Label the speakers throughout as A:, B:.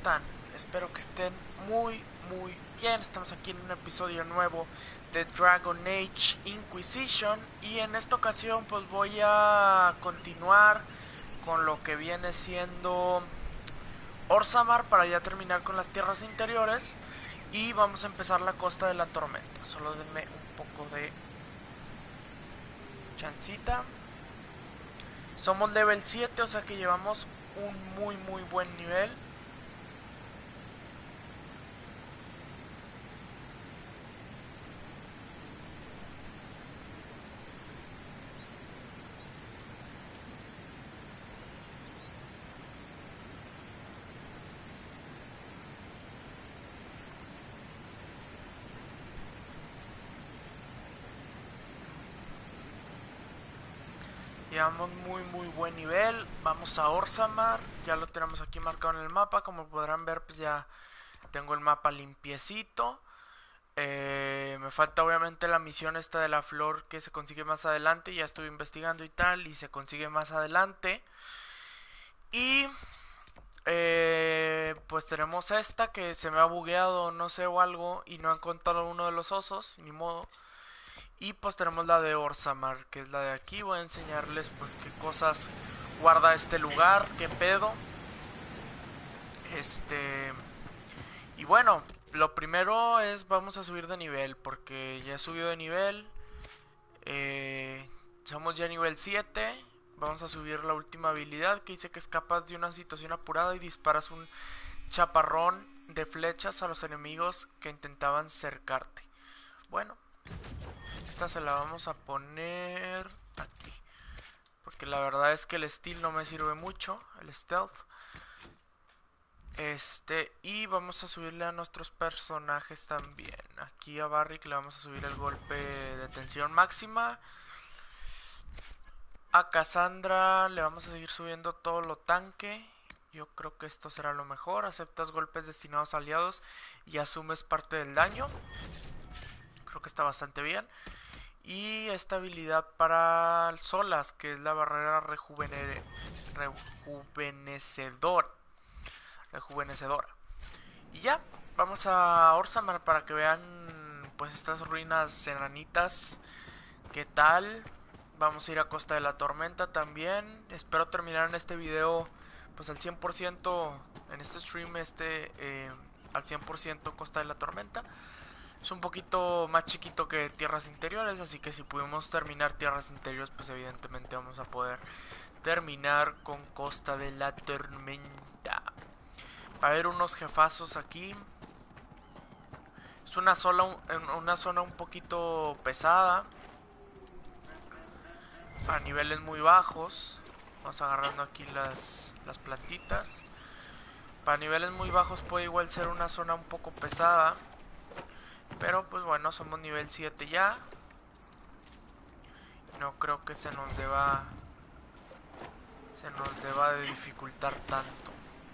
A: están? Espero que estén muy bien. Estamos aquí en un episodio nuevo de Dragon Age Inquisition y en esta ocasión pues voy a continuar con lo que viene siendo Orzammar para ya terminar con las tierras interiores y vamos a empezar la Costa de la Tormenta. Solo denme un poco de chancita. Somos level 7, o sea que llevamos un muy buen nivel. Llevamos muy buen nivel. Vamos a Orzammar. Ya lo tenemos aquí marcado en el mapa. Como podrán ver, pues ya tengo el mapa limpiecito. Me falta obviamente la misión esta de la flor que se consigue más adelante. Ya estuve investigando y tal. Y se consigue más adelante. Y pues tenemos esta que se me ha bugueado, no sé, o algo. Y no he encontrado uno de los osos. Ni modo. Y pues tenemos la de Orzammar, que es la de aquí. Voy a enseñarles pues qué cosas guarda este lugar, qué pedo. Y bueno, lo primero es vamos a subir de nivel, porque ya he subido de nivel. Somos ya nivel 7. Vamos a subir la última habilidad que dice que escapas de una situación apurada y disparas un chaparrón de flechas a los enemigos que intentaban cercarte. Bueno, esta se la vamos a poner aquí, porque la verdad es que el stealth no me sirve mucho, el stealth. Y vamos a subirle a nuestros personajes también. Aquí a Barrick le vamos a subir el golpe de tensión máxima. A Cassandra le vamos a seguir subiendo todo lo tanque. Yo creo que esto será lo mejor. Aceptas golpes destinados a aliados y asumes parte del daño. Creo que está bastante bien. Y esta habilidad para Solas, que es la barrera rejuvenecedora. Y ya, vamos a Orzammar para que vean pues estas ruinas enanitas. ¿Qué tal? Vamos a ir a Costa de la Tormenta también. Espero terminar en este video pues al 100%, en este stream al 100% Costa de la Tormenta. Es un poquito más chiquito que Tierras Interiores, así que si pudimos terminar Tierras Interiores, pues evidentemente vamos a poder terminar con Costa de la Tormenta. Va a haber unos jefazos aquí. Es una zona un poquito pesada, a niveles muy bajos. Vamos agarrando aquí las plantitas. Para niveles muy bajos puede igual ser una zona un poco pesada, pero pues bueno, somos nivel 7 ya. No creo que se nos deba de dificultar tanto.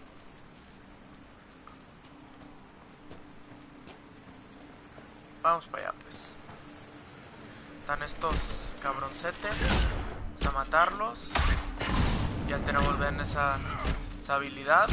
A: Vamos para allá pues. Están estos cabroncetes. Vamos a matarlos. Ya tenemos bien esa habilidad.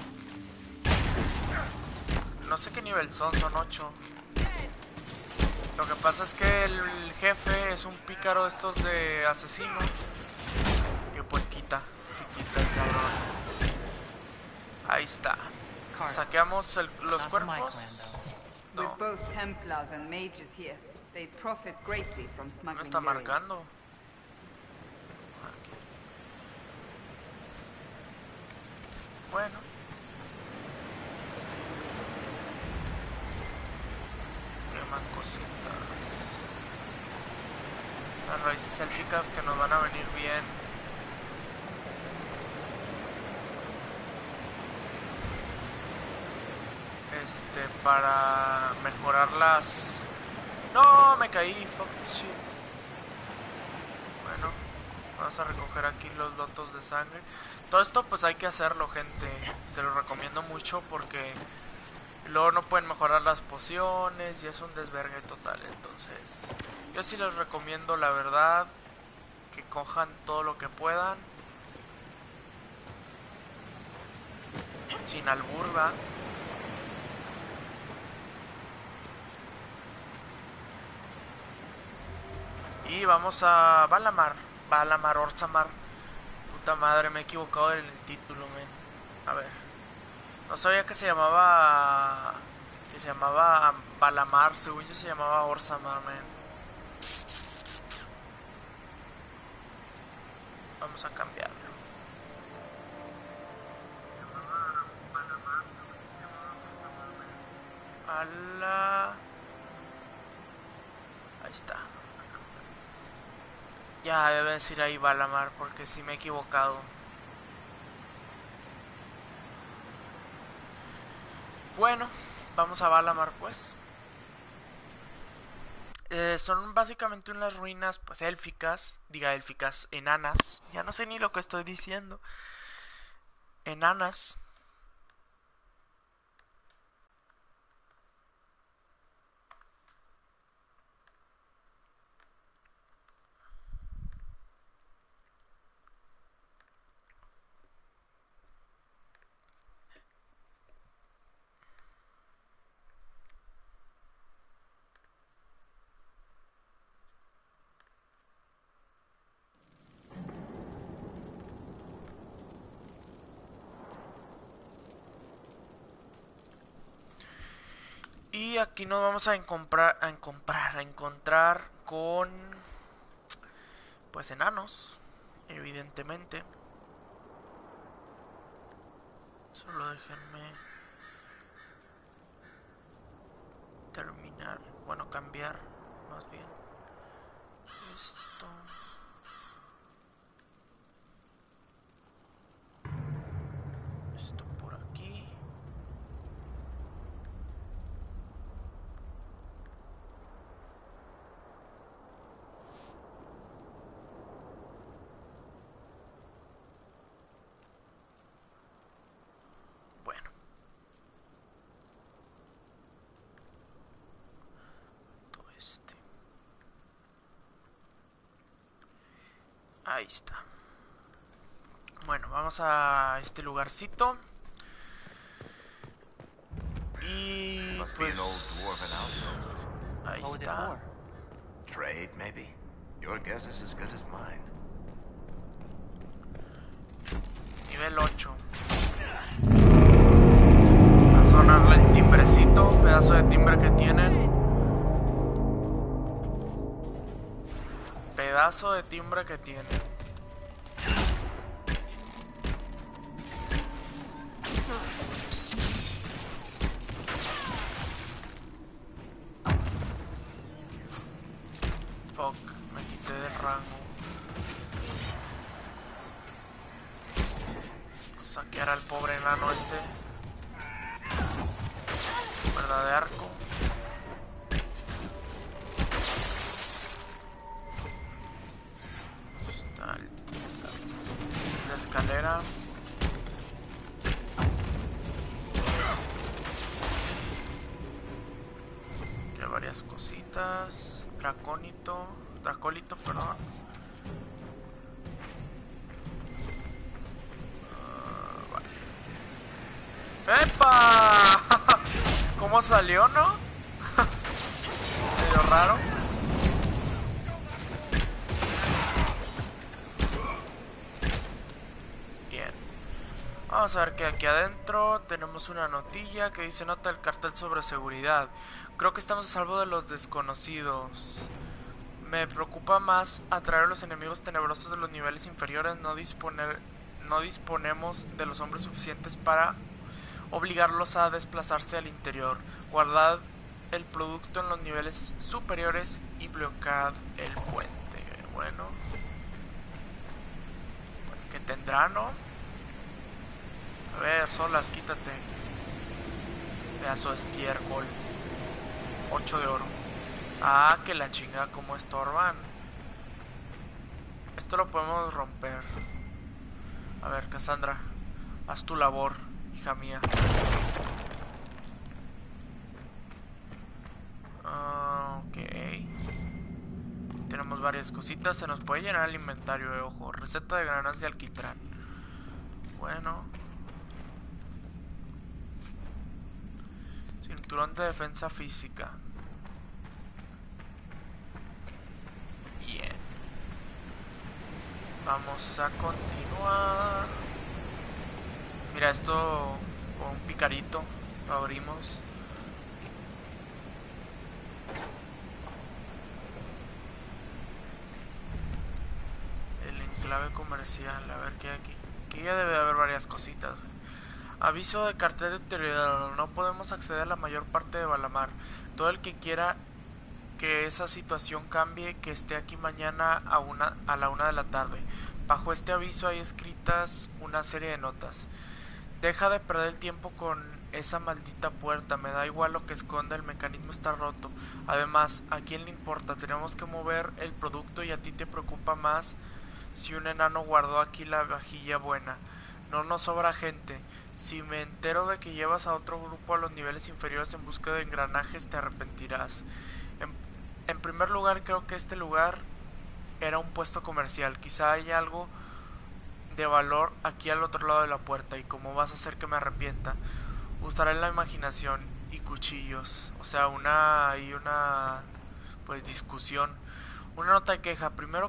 A: No sé qué nivel son 8. Lo que pasa es que el jefe es un pícaro estos de asesino. Y pues quita, sí quita el cabrón. Ahí está. Saqueamos los cuerpos. No. No me está marcando. Aquí. Bueno. ¿Qué más cositas? Las raíces élficas que nos van a venir bien. Para mejorar las... No, me caí, fuck this shit. Bueno, vamos a recoger aquí los lotos de sangre. Todo esto pues hay que hacerlo, gente. Se lo recomiendo mucho porque luego no pueden mejorar las pociones y es un desvergue total. Entonces yo sí les recomiendo, la verdad, que cojan todo lo que puedan. Sin albur, ¿va? Y vamos a Valamar. Valamar, Orzammar. Puta madre, me he equivocado en el título, men. A ver. No sabía que se llamaba... Que se llamaba Valamar. Según yo se llamaba Orzammar, men. Vamos a cambiarlo. Se llamaba Valamar. Según yo se llamaba Orzammar, men. Ala... Ahí está. Ya debe decir ahí Valamar, porque sí me he equivocado. Bueno, vamos a Valamar pues. Son básicamente unas ruinas pues élficas, diga élficas, enanas. Ya no sé ni lo que estoy diciendo. Enanas. Y aquí nos vamos a encontrar con pues enanos, evidentemente. Solo déjenme terminar, bueno, cambiar más bien esto. Esto por aquí. Bueno. Todo este. Ahí está. Bueno, vamos a este lugarcito. Y pues ahí está.
B: Trade, maybe. Your guess is as good as mine.
A: Nivel 8. A sonarle el timbrecito, pedazo de timbre que tienen. Pedazo de timbre que tienen. Fuck, me quité del rango. Saquear al pobre enano este. Cuerda de arco. Está la escalera. Aquí hay varias cositas. Dracólito, perdón. Vale. ¡Epa! ¿Cómo salió, no? Medio raro. Bien. Vamos a ver que aquí adentro tenemos una notilla que dice: nota del cartel sobre seguridad. Creo que estamos a salvo de los desconocidos. Me preocupa más atraer a los enemigos tenebrosos de los niveles inferiores. No disponemos de los hombres suficientes para obligarlos a desplazarse al interior. Guardad el producto en los niveles superiores y bloquead el puente. Bueno, pues que tendrá, ¿no? A ver, Solas, quítate. Pedazo de estiércol. 8 de oro. Ah, que la chinga, como estorban. Esto lo podemos romper. A ver, Cassandra, haz tu labor, hija mía. Ok. Tenemos varias cositas. Se nos puede llenar el inventario, ojo. Receta de granadas de alquitrán. Bueno. cinturón de defensa física. Bien. Vamos a continuar. Mira, esto con un picarito lo abrimos. El enclave comercial, a ver qué hay aquí. Aquí ya debe de haber varias cositas. Aviso de cartel deteriorado. No podemos acceder a la mayor parte de Balamar. Todo el que quiera que esa situación cambie, que esté aquí mañana a la 1 de la tarde. Bajo este aviso hay escritas una serie de notas. Deja de perder el tiempo con esa maldita puerta. Me da igual lo que esconda, el mecanismo está roto. Además, ¿a quién le importa? Tenemos que mover el producto y a ti te preocupa más si un enano guardó aquí la vajilla buena. No nos sobra gente. Si me entero de que llevas a otro grupo a los niveles inferiores en busca de engranajes, te arrepentirás. En primer lugar, creo que este lugar era un puesto comercial. Quizá haya algo de valor aquí al otro lado de la puerta. Y como vas a hacer que me arrepienta, usaré la imaginación y cuchillos. O sea, una pues discusión. Una nota de queja. Primero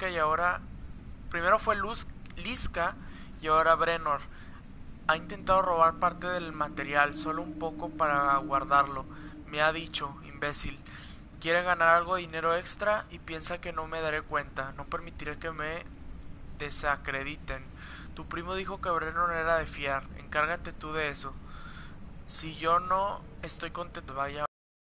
A: fue Liska y ahora Brenor. Ha intentado robar parte del material, solo un poco para guardarlo. Me ha dicho, imbécil. Quiere ganar algo de dinero extra y piensa que no me daré cuenta. No permitiré que me desacrediten. Tu primo dijo que Brennan era de fiar. Encárgate tú de eso. Si yo no estoy contento, vaya.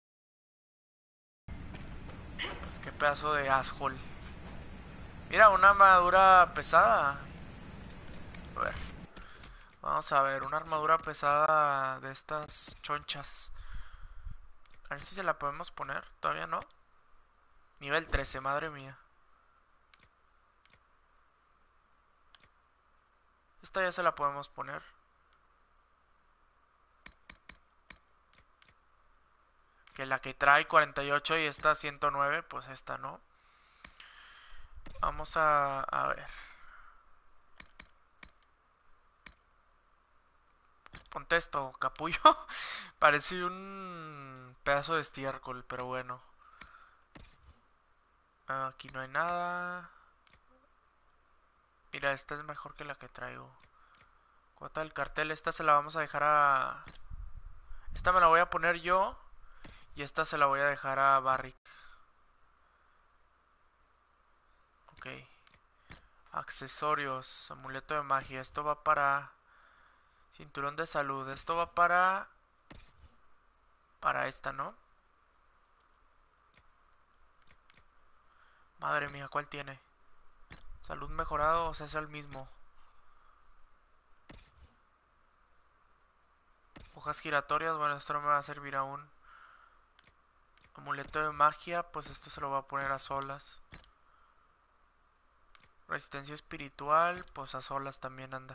A: Pues qué pedazo de asshole. Mira, una armadura pesada. A ver. Vamos a ver, una armadura pesada de estas chonchas. A ver si se la podemos poner. Todavía no. Nivel 13, madre mía. Esta ya se la podemos poner. Que la que trae 48 y esta 109, pues esta no. Vamos a ver. Ponte esto, capullo. Parece un pedazo de estiércol, pero bueno. Aquí no hay nada. Mira, esta es mejor que la que traigo. Cuota del cartel, esta se la vamos a dejar a... Esta me la voy a poner yo. Y esta se la voy a dejar a Barrick. Ok. Accesorios, amuleto de magia. Esto va para... Cinturón de salud. Esto va para esta, ¿no? Madre mía, ¿cuál tiene? Salud mejorado, o sea, es el mismo. Hojas giratorias, bueno, esto no me va a servir aún. Amuleto de magia, pues esto se lo va a poner a solas. Resistencia espiritual, pues a solas también anda.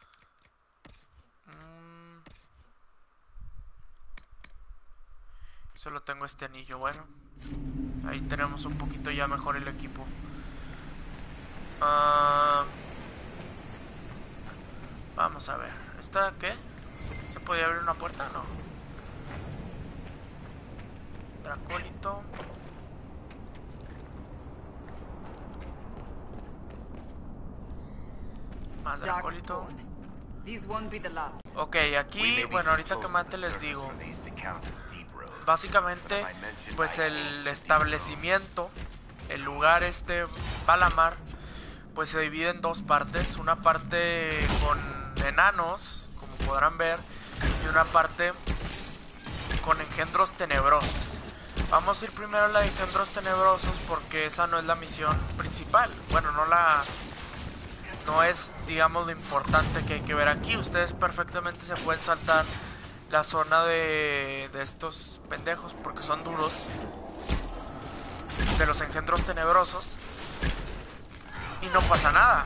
A: Solo tengo este anillo, bueno. Ahí tenemos un poquito ya mejor el equipo. Vamos a ver. ¿Esta qué? ¿Se podía abrir una puerta? No. Dracólito. Más Dracólito. Ok, aquí, bueno, ahorita que mate les digo. Básicamente, pues el establecimiento, el lugar Balamar, pues se divide en dos partes. Una parte con enanos, como podrán ver, y una parte con engendros tenebrosos. Vamos a ir primero a la de engendros tenebrosos porque esa no es la misión principal. Bueno, no es, digamos, lo importante que hay que ver aquí. Ustedes perfectamente se pueden saltar la zona de estos pendejos porque son duros, de los engendros tenebrosos, y no pasa nada.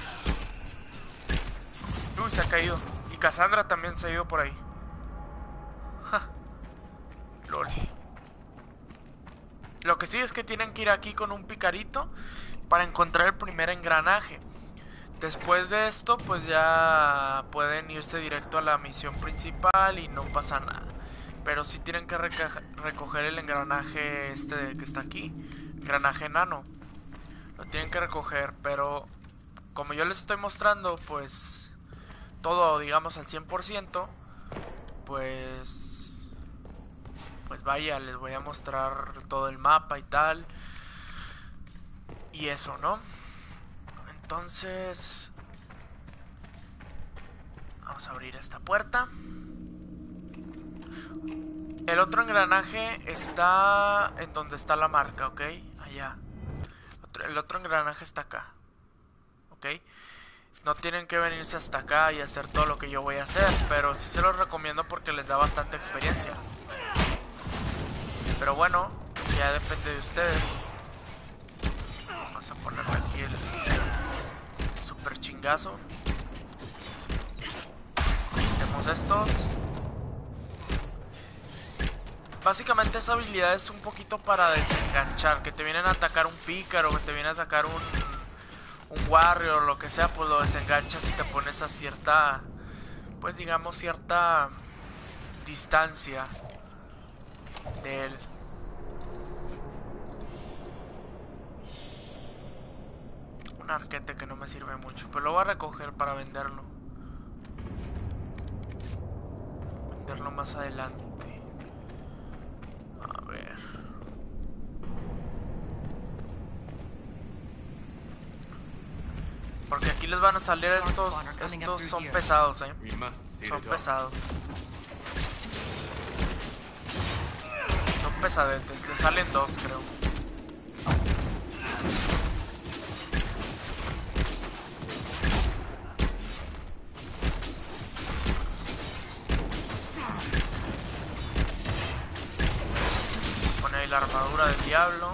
A: Uy, se ha caído. Y Cassandra también se ha ido por ahí. Ja. Lol. Lo que sí es que tienen que ir aquí con un picarito para encontrar el primer engranaje. Después de esto, pues ya pueden irse directo a la misión principal y no pasa nada. Pero sí tienen que recoger el engranaje este que está aquí. Engranaje enano. Lo tienen que recoger, pero como yo les estoy mostrando, pues todo, digamos, al 100%, pues vaya, les voy a mostrar todo el mapa y tal. Y eso, ¿no? Entonces vamos a abrir esta puerta. El otro engranaje está en donde está la marca, ¿ok? Allá. El otro engranaje está acá, ¿ok? No tienen que venirse hasta acá y hacer todo lo que yo voy a hacer, pero sí se los recomiendo porque les da bastante experiencia. Pero bueno, ya depende de ustedes. Vamos a ponerle aquí el super chingazo. Tenemos estos. Básicamente esa habilidad es un poquito para desenganchar. Que te vienen a atacar un pícaro, que te viene a atacar un warrior, lo que sea, pues lo desenganchas y te pones a cierta, pues digamos, cierta distancia de él. Un arquete que no me sirve mucho, pero lo voy a recoger para venderlo. Venderlo más adelante. A ver. Porque aquí les van a salir estos son pesados, son pesados. Son pesadetes, le salen dos, creo. Pone ahí la armadura del diablo.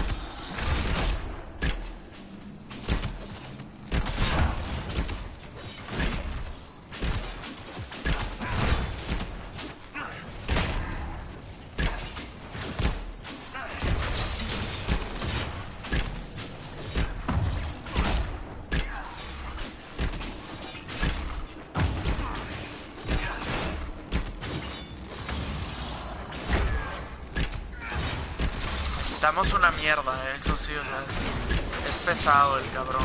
A: Estamos una mierda, eso sí, o sea, es pesado el cabrón.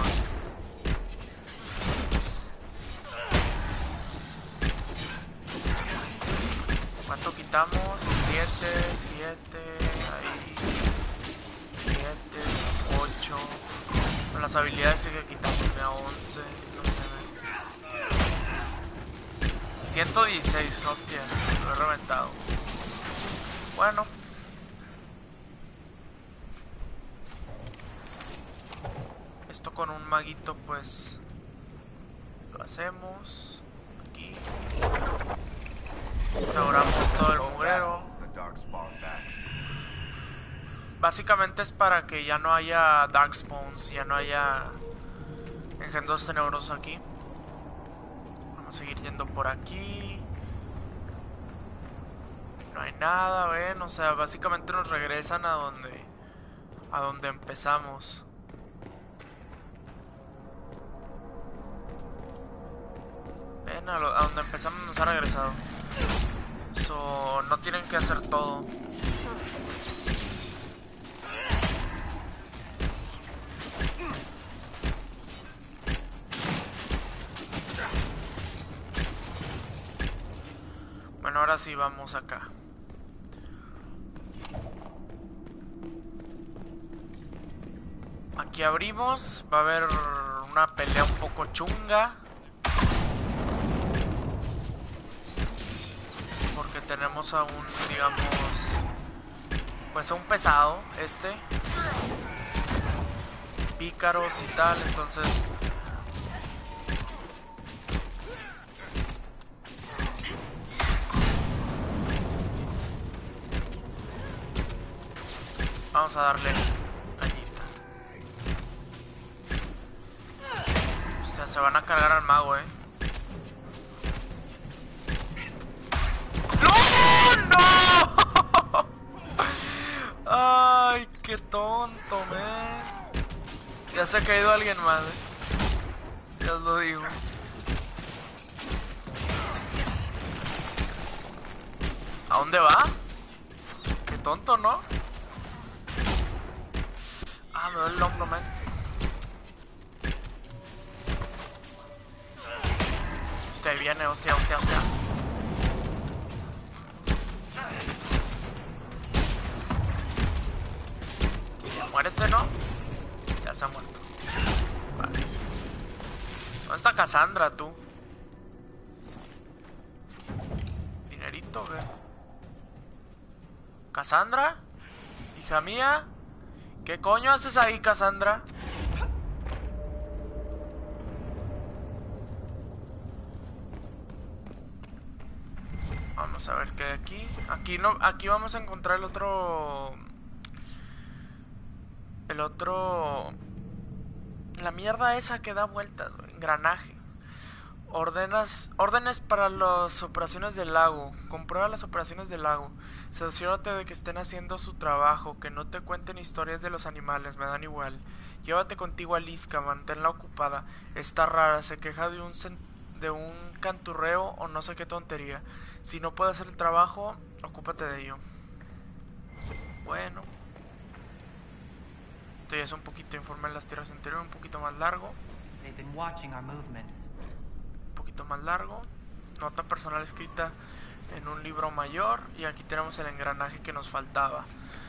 A: ¿Cuánto quitamos? 7, ahí. 7, 8. Con las habilidades sigue quitándome a 11, no sé. 116, hostia, lo he reventado. Bueno. Esto con un maguito pues lo hacemos aquí. Restauramos todo el mugrero. Básicamente es para que ya no haya Darkspawns, ya no haya engendros tenebrosos aquí. Vamos a seguir yendo por aquí. No hay nada, ven, o sea, básicamente nos regresan a donde empezamos. Ven, a donde empezamos nos ha regresado. So, no tienen que hacer todo. Bueno, ahora sí vamos acá. Aquí abrimos. Va a haber una pelea un poco chunga. Porque tenemos a un, digamos, pues a un pesado, pícaros y tal, entonces vamos a darle cañita. Hostia, se van a cargar al mago, Ay, qué tonto, man. Ya se ha caído alguien más, ya os lo digo. ¿A dónde va? Qué tonto, ¿no? Ah, me duele el hombro, man. Hostia, ahí viene, hostia. Muérete, ¿no? Ya se ha muerto. Vale. ¿Dónde está Cassandra, tú? ¿Dinerito, qué? ¿Cassandra? ¿Hija mía? ¿Qué coño haces ahí, Cassandra? Vamos a ver qué hay aquí. Aquí no, aquí vamos a encontrar el otro... La mierda esa que da vueltas, engranaje. Órdenes para las operaciones del lago. Comprueba las operaciones del lago. Cerciórate de que estén haciendo su trabajo. Que no te cuenten historias de los animales, me dan igual. Llévate contigo a Liska, manténla ocupada. Está rara, se queja de un canturreo o no sé qué tontería. Si no puede hacer el trabajo, ocúpate de ello. Bueno. Esto ya es un poquito informe en las tierras interiores, un poquito más largo. Un poquito más largo. Nota personal escrita en un libro mayor. Y aquí tenemos el engranaje que nos faltaba.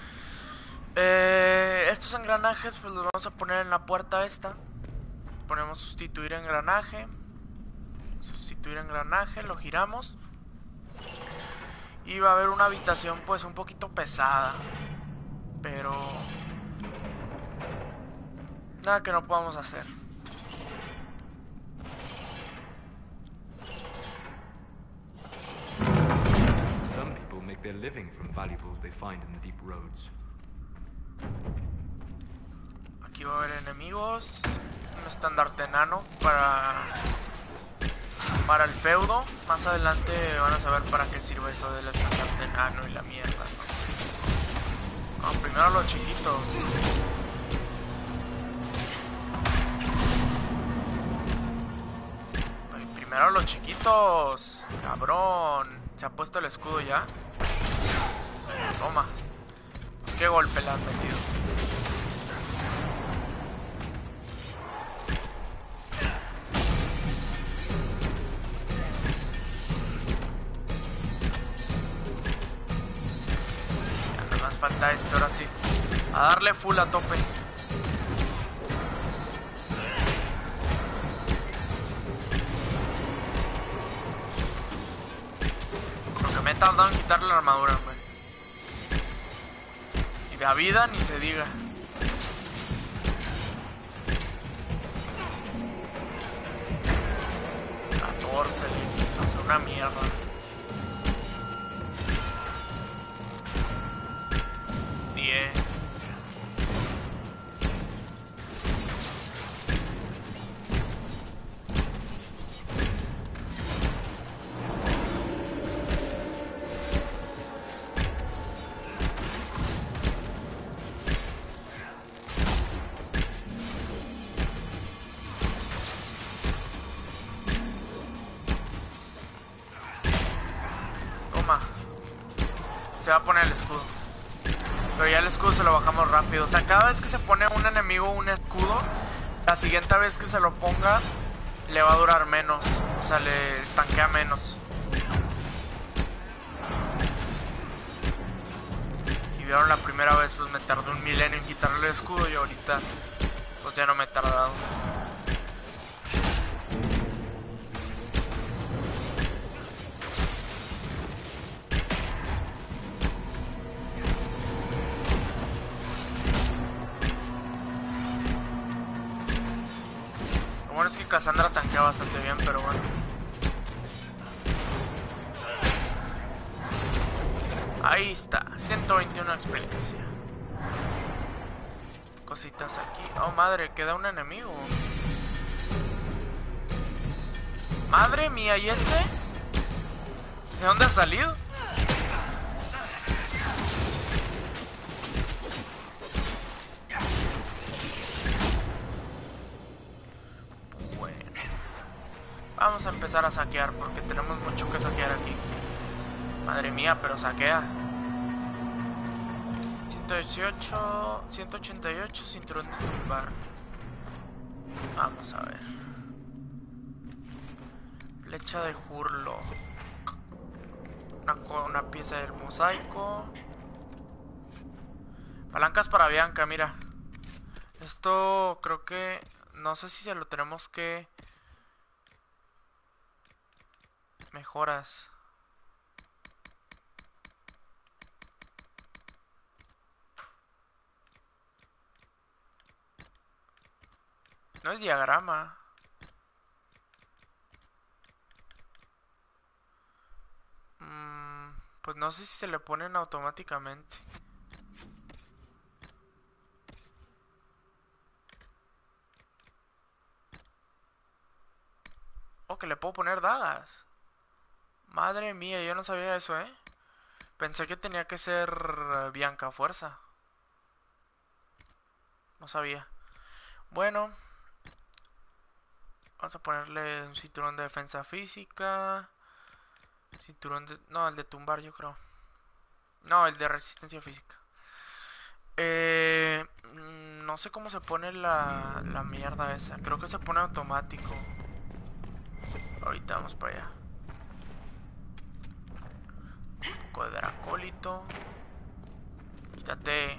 A: Estos engranajes pues los vamos a poner en la puerta esta. Ponemos sustituir engranaje. Sustituir engranaje, lo giramos. Y va a haber una habitación pues un poquito pesada. Pero... nada que no podamos hacer.
C: Some people make their living from valuables they find in the deep roads.
A: Aquí va a haber enemigos. Un estandarte enano para el feudo. Más adelante van a saber para qué sirve eso del estandarte enano y la mierda, ¿no? No, primero los chiquitos. Primero los chiquitos. Cabrón. ¿Se ha puesto el escudo ya? Toma. Pues qué golpe le han metido. Ya nada más falta esto, ahora sí. A darle full a tope. Me he tardado en quitarle la armadura, güey. Y de vida ni se diga. O sea, una mierda. Se va a poner el escudo. Pero ya el escudo se lo bajamos rápido. O sea, cada vez que se pone un enemigo un escudo, la siguiente vez que se lo ponga le va a durar menos. O sea, le tanquea menos. Si vieron la primera vez, pues me tardé un milenio en quitarle el escudo. Y ahorita pues ya no me he tardado. Es que Cassandra tanquea bastante bien, pero bueno. Ahí está, 121 experiencia. Cositas aquí. Oh, madre, queda un enemigo. Madre mía, ¿y este? ¿De dónde ha salido? Vamos a empezar a saquear porque tenemos mucho que saquear aquí. Madre mía, pero saquea. 118, 188, cinturón de tumbar. Vamos a ver. Flecha de Hurlo. Una pieza del mosaico. Palancas para Bianca, mira. Esto creo que... No sé si se lo tenemos que... Mejoras. No es diagrama. Pues no sé si se le ponen automáticamente. Oh, que le puedo poner dagas. Madre mía, yo no sabía eso, ¿eh? Pensé que tenía que ser Bianca a fuerza. No sabía. Bueno. Vamos a ponerle un cinturón de defensa física. Cinturón de... No, el de tumbar yo creo. No, el de resistencia física. No sé cómo se pone la mierda esa. Creo que se pone automático. Ahorita vamos para allá. Un poco de dracólito. Quítate.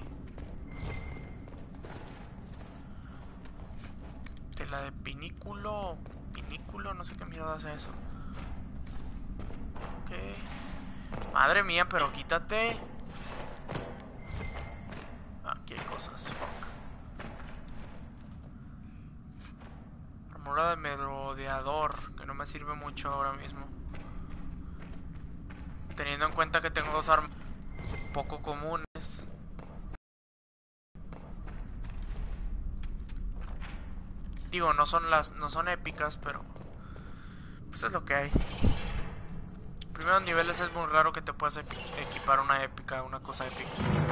A: Tela de pinículo. Pinículo, no sé qué mierda hace eso. Ok. Madre mía, pero quítate. Aquí hay cosas. Fuck. Armadura de merodeador, que no me sirve mucho ahora mismo. Teniendo en cuenta que tengo dos armas poco comunes. Digo, no son épicas, pero pues es lo que hay. Primeros niveles es muy raro que te puedas equipar una épica, una cosa épica.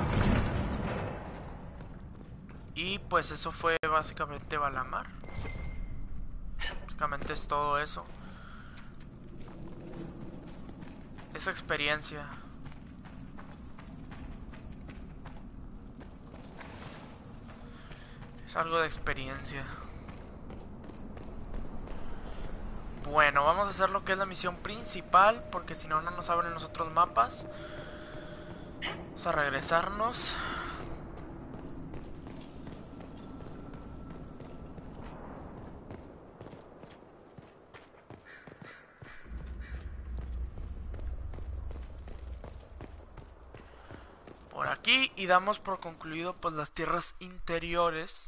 A: Y pues eso fue básicamente Valamar. Básicamente es todo eso. Esa experiencia. Es algo de experiencia. Bueno, vamos a hacer lo que es la misión principal, porque si no, no nos abren los otros mapas. Vamos a regresarnos. Por aquí y damos por concluido pues las tierras interiores.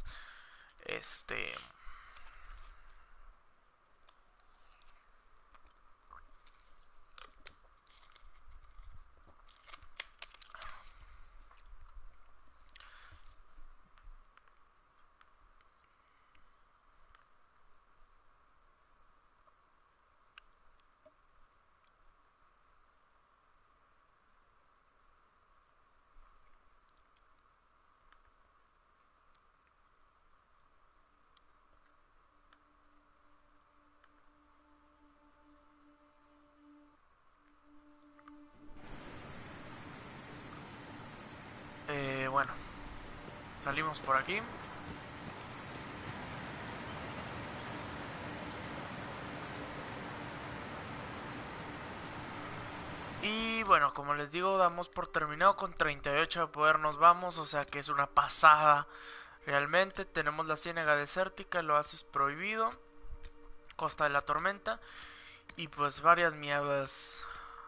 A: Bueno, salimos por aquí. Y bueno, como les digo, damos por terminado con 38 de poder, nos vamos, o sea que es una pasada. Realmente tenemos la ciénaga desértica, el oasis prohibido, Costa de la Tormenta y pues varias mierdas.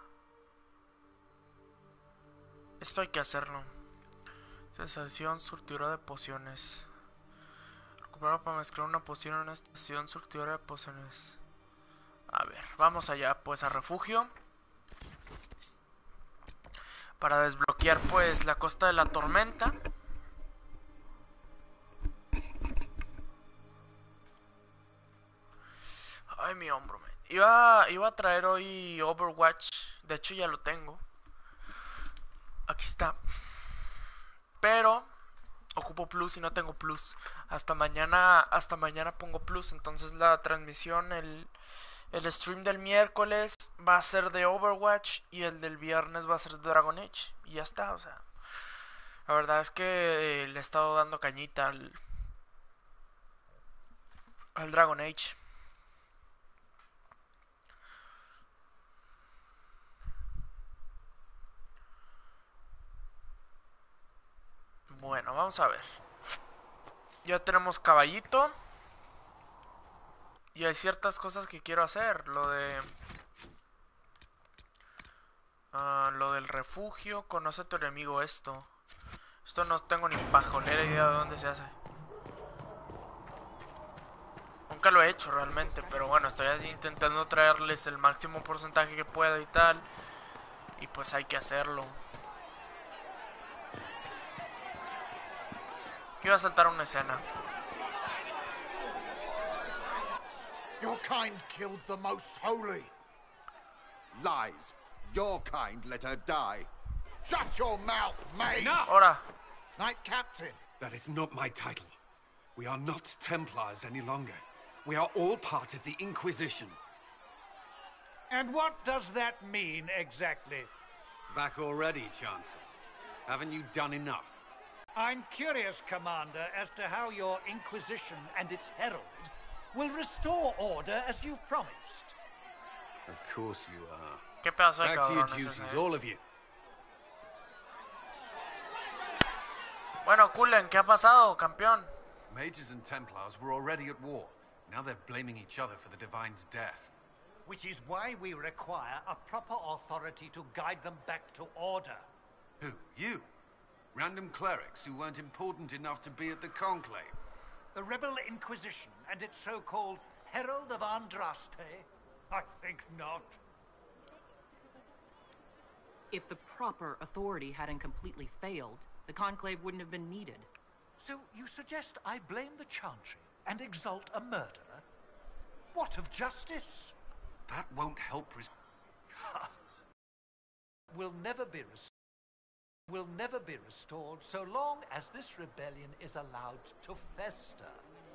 A: Esto hay que hacerlo. Sensación surtidora de pociones. Recuperar para mezclar una poción en una estación surtidora de pociones. A ver, vamos allá pues a refugio. Para desbloquear pues la Costa de la Tormenta. Ay, mi hombro, man. Iba a traer hoy Overwatch. De hecho ya lo tengo. Aquí está. Pero ocupo plus y no tengo plus. Hasta mañana pongo plus. Entonces la transmisión, el stream del miércoles va a ser de Overwatch y el del viernes va a ser de Dragon Age. Y ya está, o sea. La verdad es que le he estado dando cañita al Dragon Age. Bueno, vamos a ver. Ya tenemos caballito. Y hay ciertas cosas que quiero hacer. Lo del refugio. Conoce a tu enemigo esto. Esto no tengo ni pajolera idea de dónde se hace. Nunca lo he hecho realmente. Pero bueno, estoy intentando traerles el máximo porcentaje que pueda y tal. Y pues hay que hacerlo. Aquí va a saltar una escena.
D: Your kind killed the most holy. Lies. Your kind let her die. Shut your mouth, mate!
E: Enough!
A: Ahora.
D: Knight Captain.
E: That is not my title. We are not Templars any longer. We are all part of the Inquisition.
F: And what does that mean exactly?
E: Back already, Chancellor. Haven't you done enough?
F: I'm curious, Commander, as to how your Inquisition and its herald will restore order as you've promised.
E: Of course you are.
A: ¿Qué pedazo de
E: Back to your
A: cabrones
E: duties,
A: ese?
E: all of you.
A: Bueno, Cullen, ¿qué ha pasado, campeón?
G: Mages and Templars were already at war. Now they're blaming each other for the Divine's death.
F: Which is why we require a proper authority to guide them back to order.
G: Who? You? Random clerics who weren't important enough to be at the Conclave?
F: The Rebel Inquisition and its so-called Herald of Andraste? I think not.
H: If the proper authority hadn't completely failed, the Conclave wouldn't have been needed.
F: So you suggest I blame the Chantry and exalt a murderer? What of justice?
G: That won't help
F: Will never be restored so long as this rebellion is allowed to fester.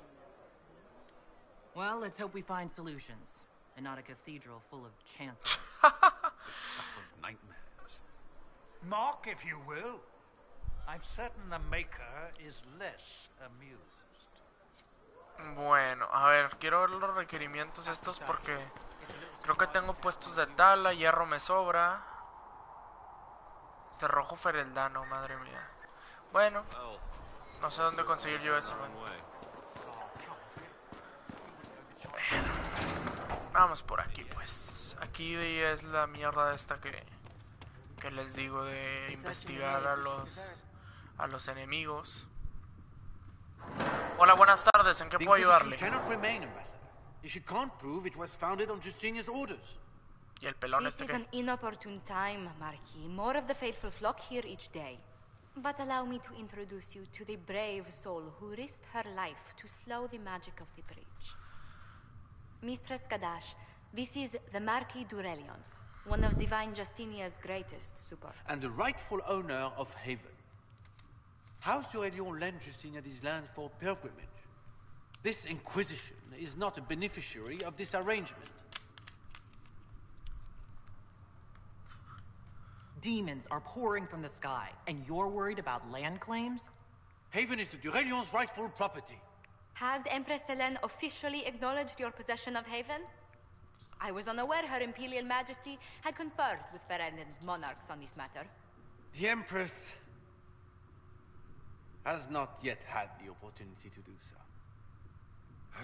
H: Well, let's hope we find solutions, and not a cathedral full of chancellors.
G: stuff of nightmares.
F: Mock, if you will. I'm certain the Maker is less amused.
A: Bueno, a ver, quiero ver los requerimientos estos porque creo que tengo puestos de tala, hierro me sobra. Cerrojo fereldano, madre mía. Bueno, no sé dónde conseguir yo eso. Vamos por aquí, pues. Aquí es la mierda esta que les digo de investigar a los enemigos. Hola, buenas tardes. ¿En qué puedo ayudarle?
I: Cannot remain, Ambassador, if you can't prove it was founded on Justinia's orders.
A: ¿Y el pelón
J: This
A: este
J: is
A: qué?
J: an inopportune time, Marquis. More of the faithful flock here each day. But allow me to introduce you to the brave soul who risked her life to slow the magic of the breach. Mistress Kadash, this is the Marquis Durelion, one of Divine Justinia's greatest supporters.
I: And the rightful owner of Haven. House Durelion lent Justinia these lands for pilgrimage. This Inquisition is not a beneficiary of this arrangement.
H: Demons are pouring from the sky, and you're worried about land claims?
I: Haven is the Durelion's rightful property.
J: Has Empress Selene officially acknowledged your possession of Haven? I was unaware Her Imperial Majesty had conferred with Ferelden's monarchs on this matter.
I: The Empress has not yet had the opportunity to do so.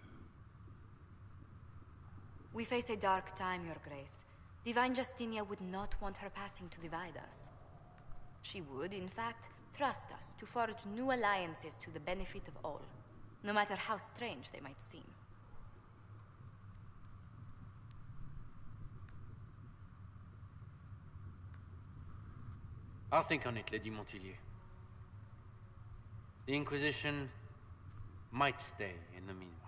J: We face a dark time, Your Grace. Divine Justinia would not want her passing to divide us. She would, in fact, trust us to forge new alliances to the benefit of all, no matter how strange they might seem.
I: I'll think on it, Lady Montilyet. The Inquisition might stay in the meanwhile.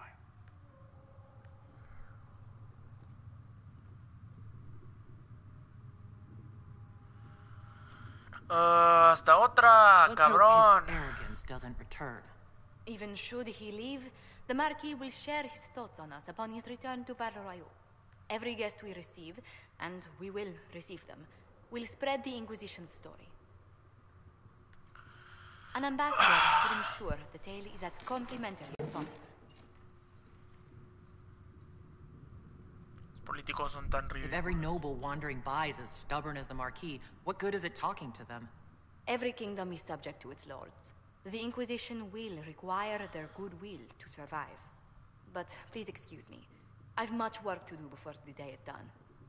A: Hasta otra,
H: Let's
A: cabrón.
H: hope his arrogance doesn't return.
J: Even should he leave, the Marquis will share his thoughts on us upon his return to Val Royeaux. Every guest we receive, and we will receive them, will spread the Inquisition's story. An ambassador would ensure the tale is as complimentary as possible.
A: Políticos son tan
H: If every noble wandering by is as stubborn as the Marquis, what good is it talking to them?
J: Every kingdom is subject to its lords. The Inquisition will require their goodwill to survive. But please excuse me. I've much work to do before the day is done.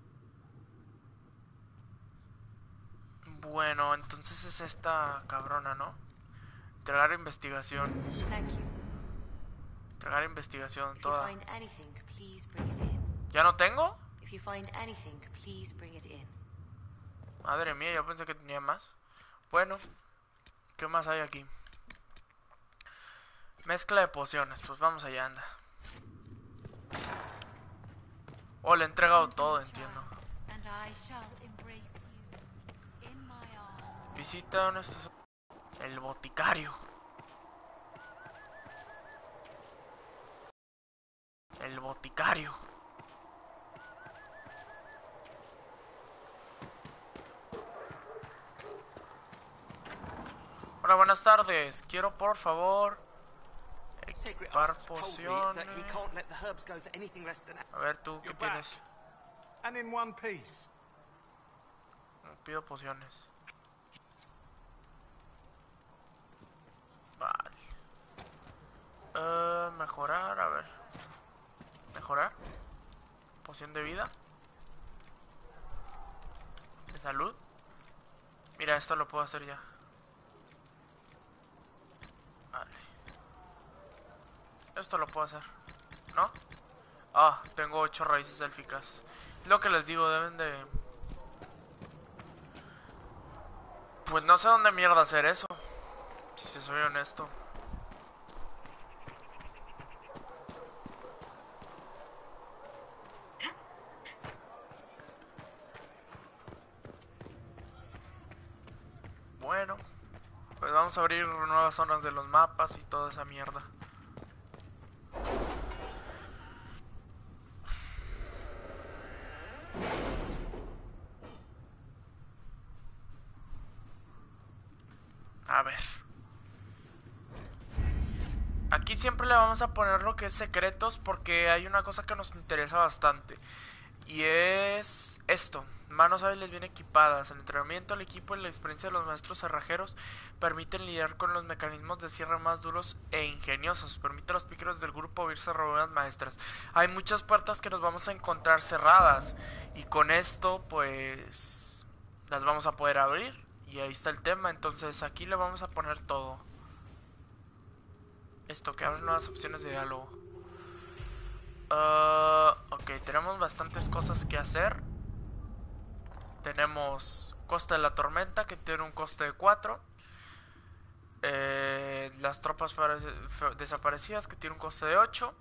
A: Bueno, entonces es esta cabrona, ¿no? Entregar investigación.
K: Thank you.
A: Entregar investigación
K: If you
A: toda.
K: find anything, please bring it in.
A: ¿Ya no tengo?
K: If you find anything, please bring it in.
A: Madre mía, yo pensé que tenía más. Bueno, ¿qué más hay aquí? Mezcla de pociones, pues vamos allá, anda. Oh, le he entregado todo, entiendo.
J: And I shall embrace you in my arms.
A: Visita una estación. El boticario. El boticario. Hola, buenas tardes. Quiero, por favor, equipar pociones. A ver, tú, ¿qué tienes?
F: And in one piece.
A: Pido pociones. Vale. Mejorar, a ver. Mejorar. Poción de vida. De salud. Mira, esto lo puedo hacer ya. Vale. Esto lo puedo hacer, ¿no? Ah, tengo 8 raíces élficas. Es lo que les digo, deben de... Pues no sé dónde mierda hacer eso, si soy honesto. Bueno, pues vamos a abrir nuevas zonas de los mapas y toda esa mierda. A ver. Aquí siempre le vamos a poner lo que es secretos porque hay una cosa que nos interesa bastante. Y es esto. Manos hábiles bien equipadas. El entrenamiento, el equipo y la experiencia de los maestros cerrajeros permiten lidiar con los mecanismos de cierre más duros e ingeniosos. Permite a los pícaros del grupo abrir cerraduras maestras. Hay muchas puertas que nos vamos a encontrar cerradas. Y con esto, pues, las vamos a poder abrir. Y ahí está el tema. Entonces aquí le vamos a poner todo. Esto, que abre nuevas opciones de diálogo. Ok, tenemos bastantes cosas que hacer. Tenemos Costa de la Tormenta, que tiene un coste de 4. Las tropas desaparecidas, que tiene un coste de 8.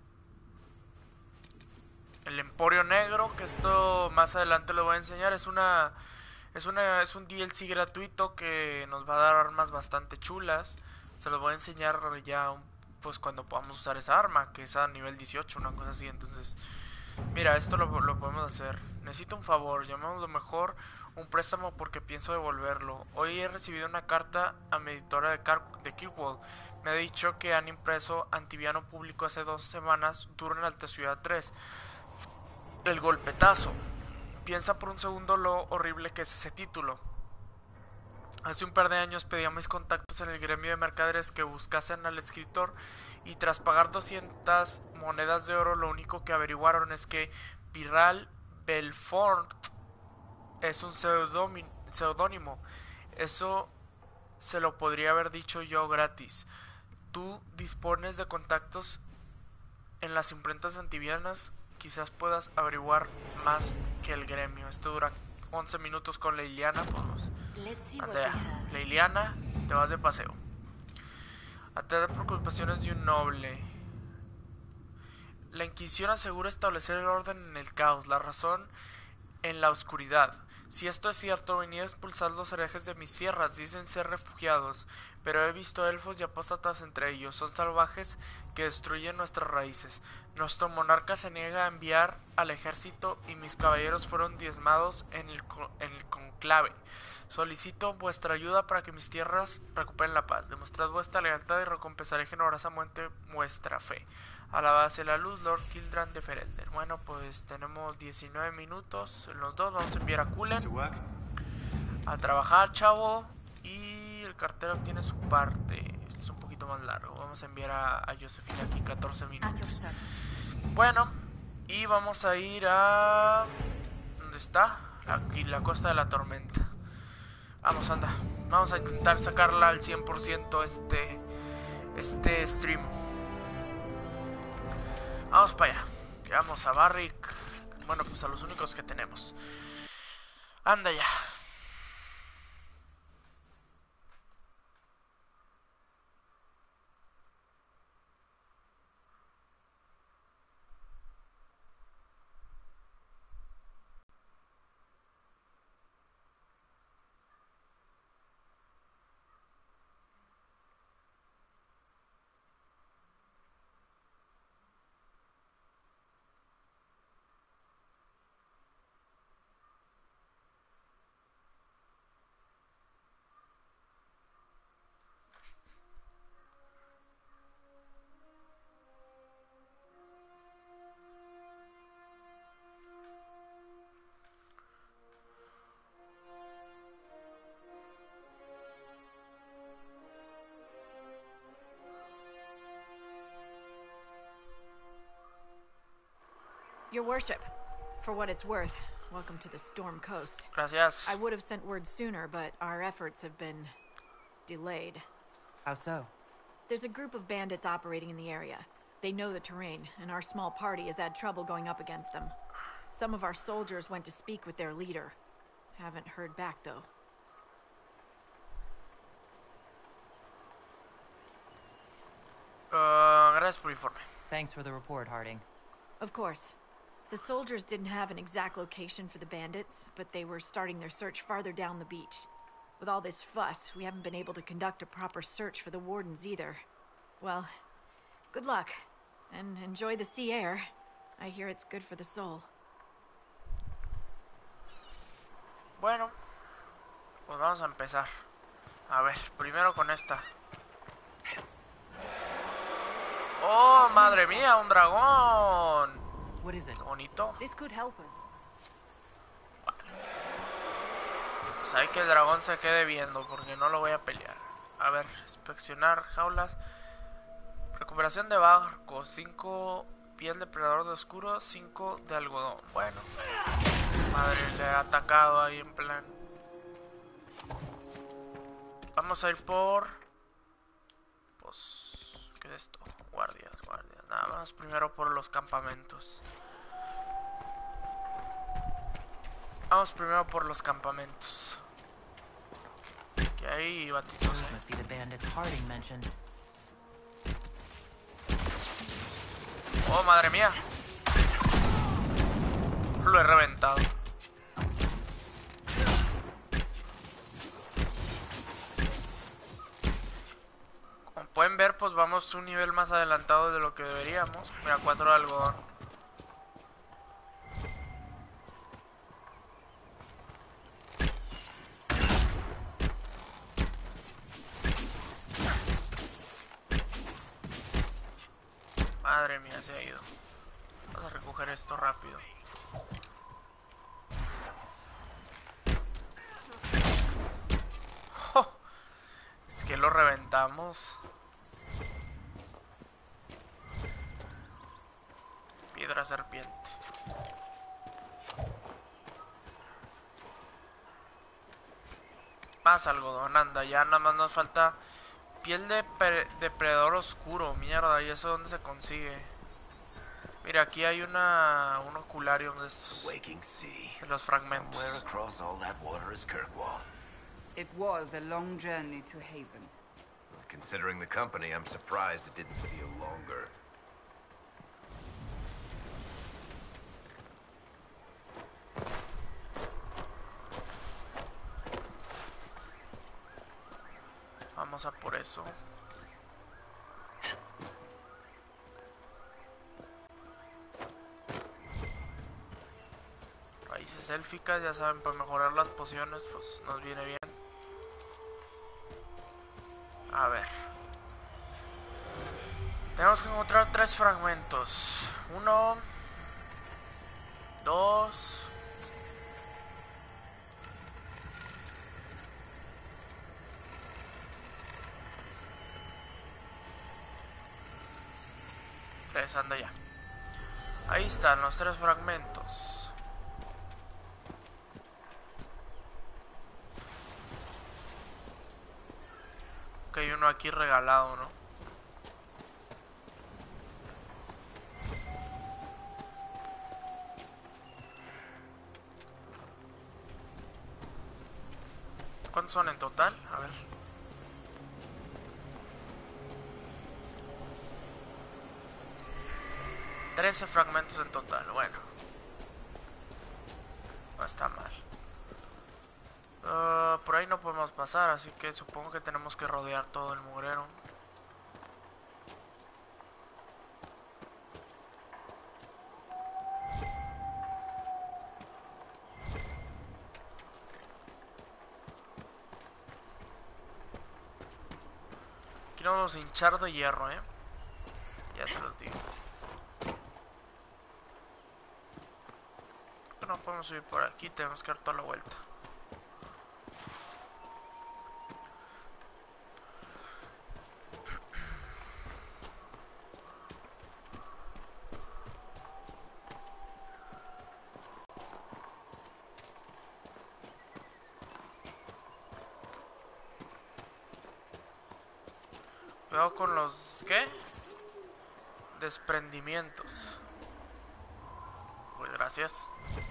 A: El Emporio Negro, que esto más adelante lo voy a enseñar. Es un DLC gratuito que nos va a dar armas bastante chulas. Se los voy a enseñar ya pues cuando podamos usar esa arma, que es a nivel 18, una cosa así. Entonces, mira, esto lo podemos hacer. Necesito un favor, llamémoslo mejor un préstamo porque pienso devolverlo. Hoy he recibido una carta a mi editora de Kirkwall. Me ha dicho que han impreso Antiviano Público hace 2 semanas, duro en Alta Ciudad 3. El golpetazo. Piensa por un segundo lo horrible que es ese título. Hace un par de años pedí a mis contactos en el gremio de mercaderes que buscasen al escritor y tras pagar 200 monedas de oro lo único que averiguaron es que Pirral Belfort es un seudónimo. Eso se lo podría haber dicho yo gratis. Tú dispones de contactos en las imprentas antivianas, quizás puedas averiguar más que el gremio. Esto dura 11 minutos con Leiliana, pues Andrea, Leiliana, te vas de paseo. Atender preocupaciones de un noble. La Inquisición asegura establecer el orden en el caos, la razón en la oscuridad. Si esto es cierto, venía a expulsar los herejes de mis tierras, dicen ser refugiados, pero he visto elfos y apóstatas entre ellos, son salvajes que destruyen nuestras raíces. Nuestro monarca se niega a enviar al ejército y mis caballeros fueron diezmados en el conclave. Solicito vuestra ayuda para que mis tierras recuperen la paz. Demostrad vuestra lealtad y recompensaré generosamente vuestra fe. Alabada sea la luz, Lord Kildran de Ferelden. Bueno, pues tenemos 19 minutos en los dos. Vamos a enviar a Cullen a trabajar, chavo. Y el cartero tiene su parte. Es un poquito más largo. Vamos a enviar a Josefina aquí 14 minutos. Bueno, y vamos a ir a... ¿dónde está? Aquí, la Costa de la Tormenta. Vamos, anda. Vamos a intentar sacarla al 100% este stream. Vamos para allá. Quedamos a Barrick. Bueno, pues a los únicos que tenemos. Anda ya.
L: Your worship, for what it's worth, welcome to the Storm Coast.
A: Gracias.
L: I would have sent word sooner, but our efforts have been delayed.
H: How so?
L: There's a group of bandits operating in the area. They know the terrain, and our small party has had trouble going up against them. Some of our soldiers went to speak with their leader. Haven't heard back, though.
A: Gracias por el informe.
H: Thanks for the report, Harding.
L: Of course. The soldiers didn't have an exact location for the bandits, but they were starting their search farther down the beach. With all this fuss, we haven't been able to conduct a proper search for the wardens either. Well, good luck, and enjoy the sea air. I hear it's good for the soul.
A: Bueno, pues vamos a empezar. A ver, primero con esta. ¡Oh, madre mía, un dragón!
H: What is it?
A: Qué bonito.
H: This could help us.
A: Pues hay que el dragón se quede viendo porque no lo voy a pelear. A ver, inspeccionar jaulas. Recuperación de barco. 5 piel de predador de oscuro, 5 de algodón. Bueno. Madre, le ha atacado ahí en plan. Vamos a ir por... pues... ¿qué es esto? Guardias. Nada más primero por los campamentos. Vamos primero por los campamentos. Que hay batitos,
H: Must be the bandits Harding mentioned.
A: Oh, madre mía. Lo he reventado. Como pueden ver, pues vamos un nivel más adelantado de lo que deberíamos. Mira, 4 de algodón. Madre mía, se ha ido. Vamos a recoger esto rápido. ¡Oh! Es que lo reventamos. Piedra serpiente. Más algodón, anda, ya nada más nos falta piel de depredador oscuro, mierda, ¿y eso dónde se consigue? Mira, aquí hay un ocularium de estos, de los fragmentos.
B: Somewhere across all that water is Kirkwall.
M: It was a long journey to Haven.
B: Considering the company, I'm surprised it didn't feel longer.
A: Vamos a por eso. Raíces élficas, ya saben, para mejorar las pociones, pues nos viene bien. A ver. Tenemos que encontrar 3 fragmentos. 1, 2. Anda ya. Ahí están los 3 fragmentos. Ok, hay uno aquí regalado, ¿no? ¿Cuántos son en total? A ver. $13 fragmentos en total, bueno. No está mal. Por ahí no podemos pasar, así que supongo que tenemos que rodear todo el mugrero. Aquí nos vamos a hinchar de hierro, ya se los digo. No podemos subir por aquí, tenemos que dar toda la vuelta. Cuidado con los... ¿qué? Desprendimientos. Uy, gracias.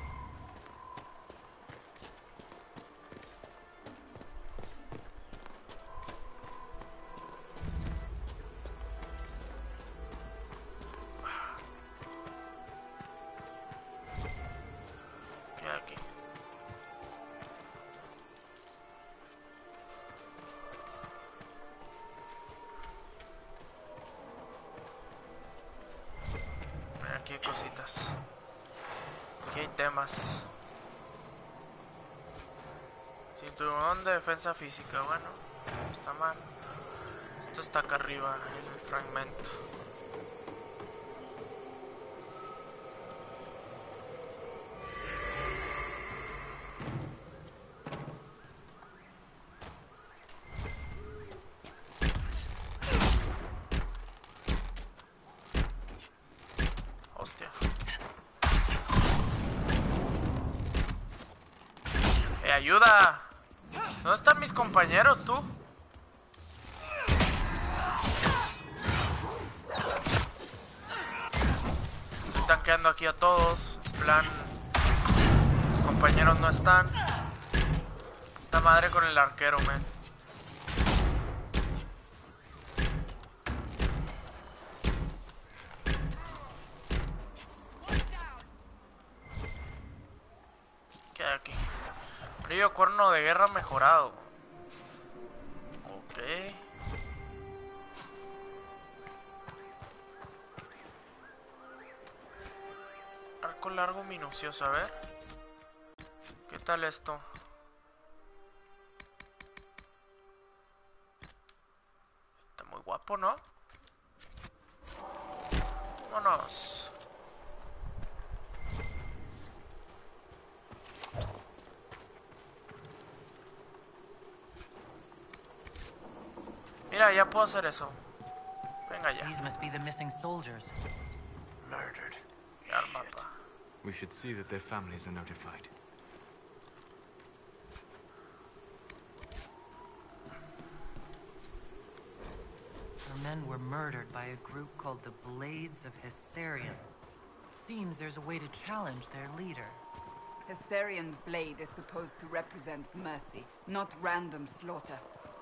A: Aquí hay cositas. Aquí hay temas. Cinturón de defensa física. Bueno, no está mal. Esto está acá arriba, el fragmento. ¡Ayuda! ¿Dónde están mis compañeros, tú? Estoy tanqueando aquí a todos. En plan, mis compañeros no están. Puta madre con el arquero, man. ¿Qué hay aquí? Brillo cuerno de guerra mejorado. Ok. Arco largo minucioso, a ver. ¿Qué tal esto? Está muy guapo, ¿no? Vámonos. Mira, ya puedo hacer eso. Venga ya.
H: These must be the missing soldiers.
B: Murdered.
A: Ya el mapa.
C: We should see that their families are notified.
H: The men were murdered by a group called the Blades of Hessarian. Seems there's a way to challenge their leader.
M: Hessarian's blade is supposed to represent mercy, not random slaughter.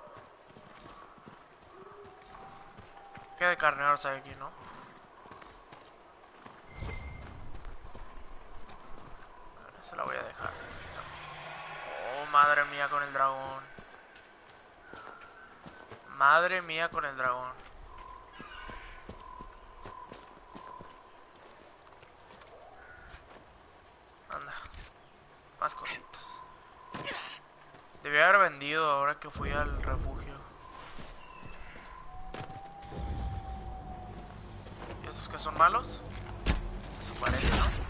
A: ¿Qué de carneros hay aquí, no? Se la voy a dejar. Oh, madre mía con el dragón. Madre mía con el dragón. Anda. Más cositas. Debí haber vendido ahora que fui al refugio. ¿Y esos que son malos? Eso parece, ¿no?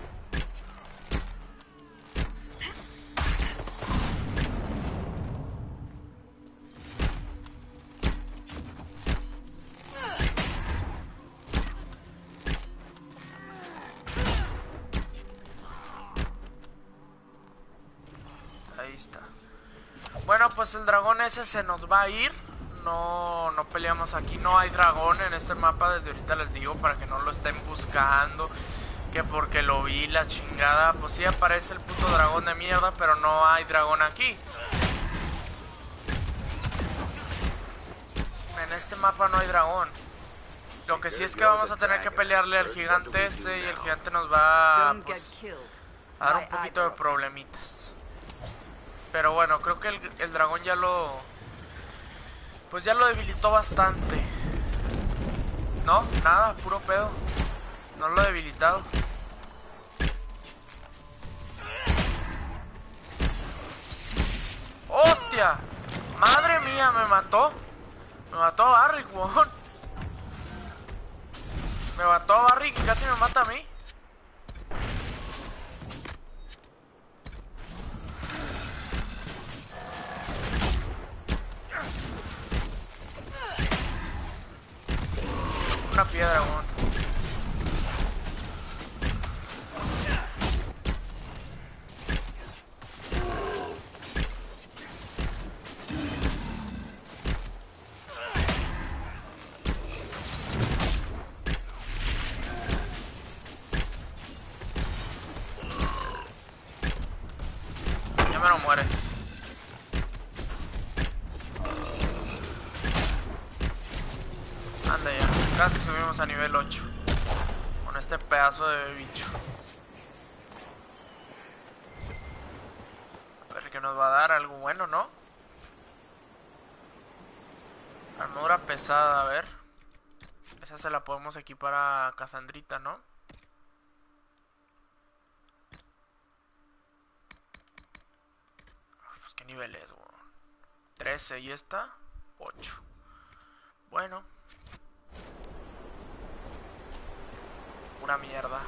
A: Ahí está. Bueno, pues el dragón ese se nos va a ir. No peleamos aquí. No hay dragón en este mapa. Desde ahorita les digo para que no lo estén buscando. Que porque lo vi la chingada. Pues sí aparece el puto dragón de mierda. Pero no hay dragón aquí. En este mapa no hay dragón. Lo que sí es que vamos a tener que pelearle al gigante ese. Y el gigante nos va pues, a dar un poquito de problemitas. Pero bueno, creo que el dragón ya lo... Pues ya lo debilitó bastante. No, nada, puro pedo. No lo he debilitado. ¡Hostia! ¡Madre mía! Me mató. Me mató a Barrick, weón. Me mató a Barrick y casi me mata a mí. Una piedra, weón. Ya me lo muere. Anda ya, casi subimos a nivel 8 con este pedazo de bicho. A ver qué nos va a dar, algo bueno, ¿no? Armadura pesada, a ver. Esa se la podemos equipar a Cassandrita, ¿no? Pues qué nivel es, güey. 13 y esta 8. Bueno. Una mierda.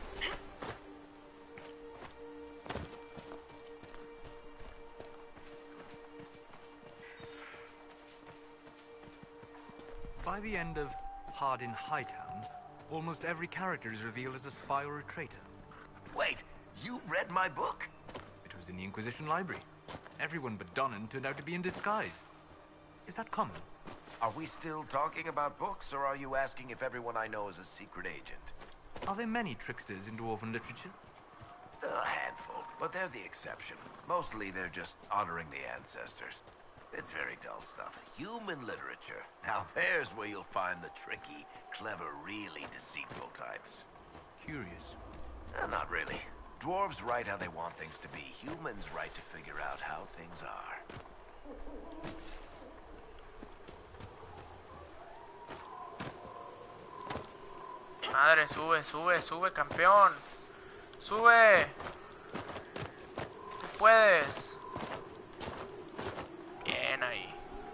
C: By the end of Hardin Hightown, almost every character is revealed as a spy or a traitor.
B: Wait, you read my book?
C: It was in the Inquisition library. Everyone but Donnan turned out to be in disguise. Is that common?
B: Are we still talking about books, or are you asking if everyone I know is a secret agent?
C: Are there many tricksters in dwarven literature?
B: A handful, but they're the exception. Mostly they're just honoring the ancestors. It's very dull stuff. Human literature. Now there's where you'll find the tricky, clever, really deceitful types.
C: Curious.
B: Not really. Dwarves write how they want things to be. Humans write to figure out how things are.
A: Madre, sube, sube, sube, campeón. Sube. Tú puedes. Bien ahí.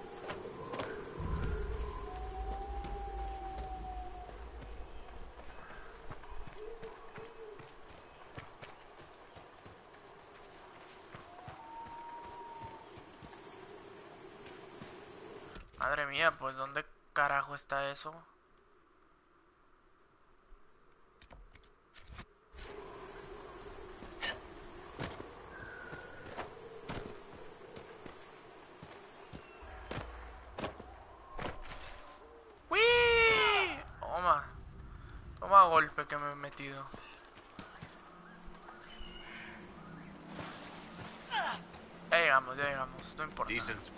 A: Madre mía, pues ¿dónde carajo está eso? Toma golpe que me he metido. Ya llegamos, no importa.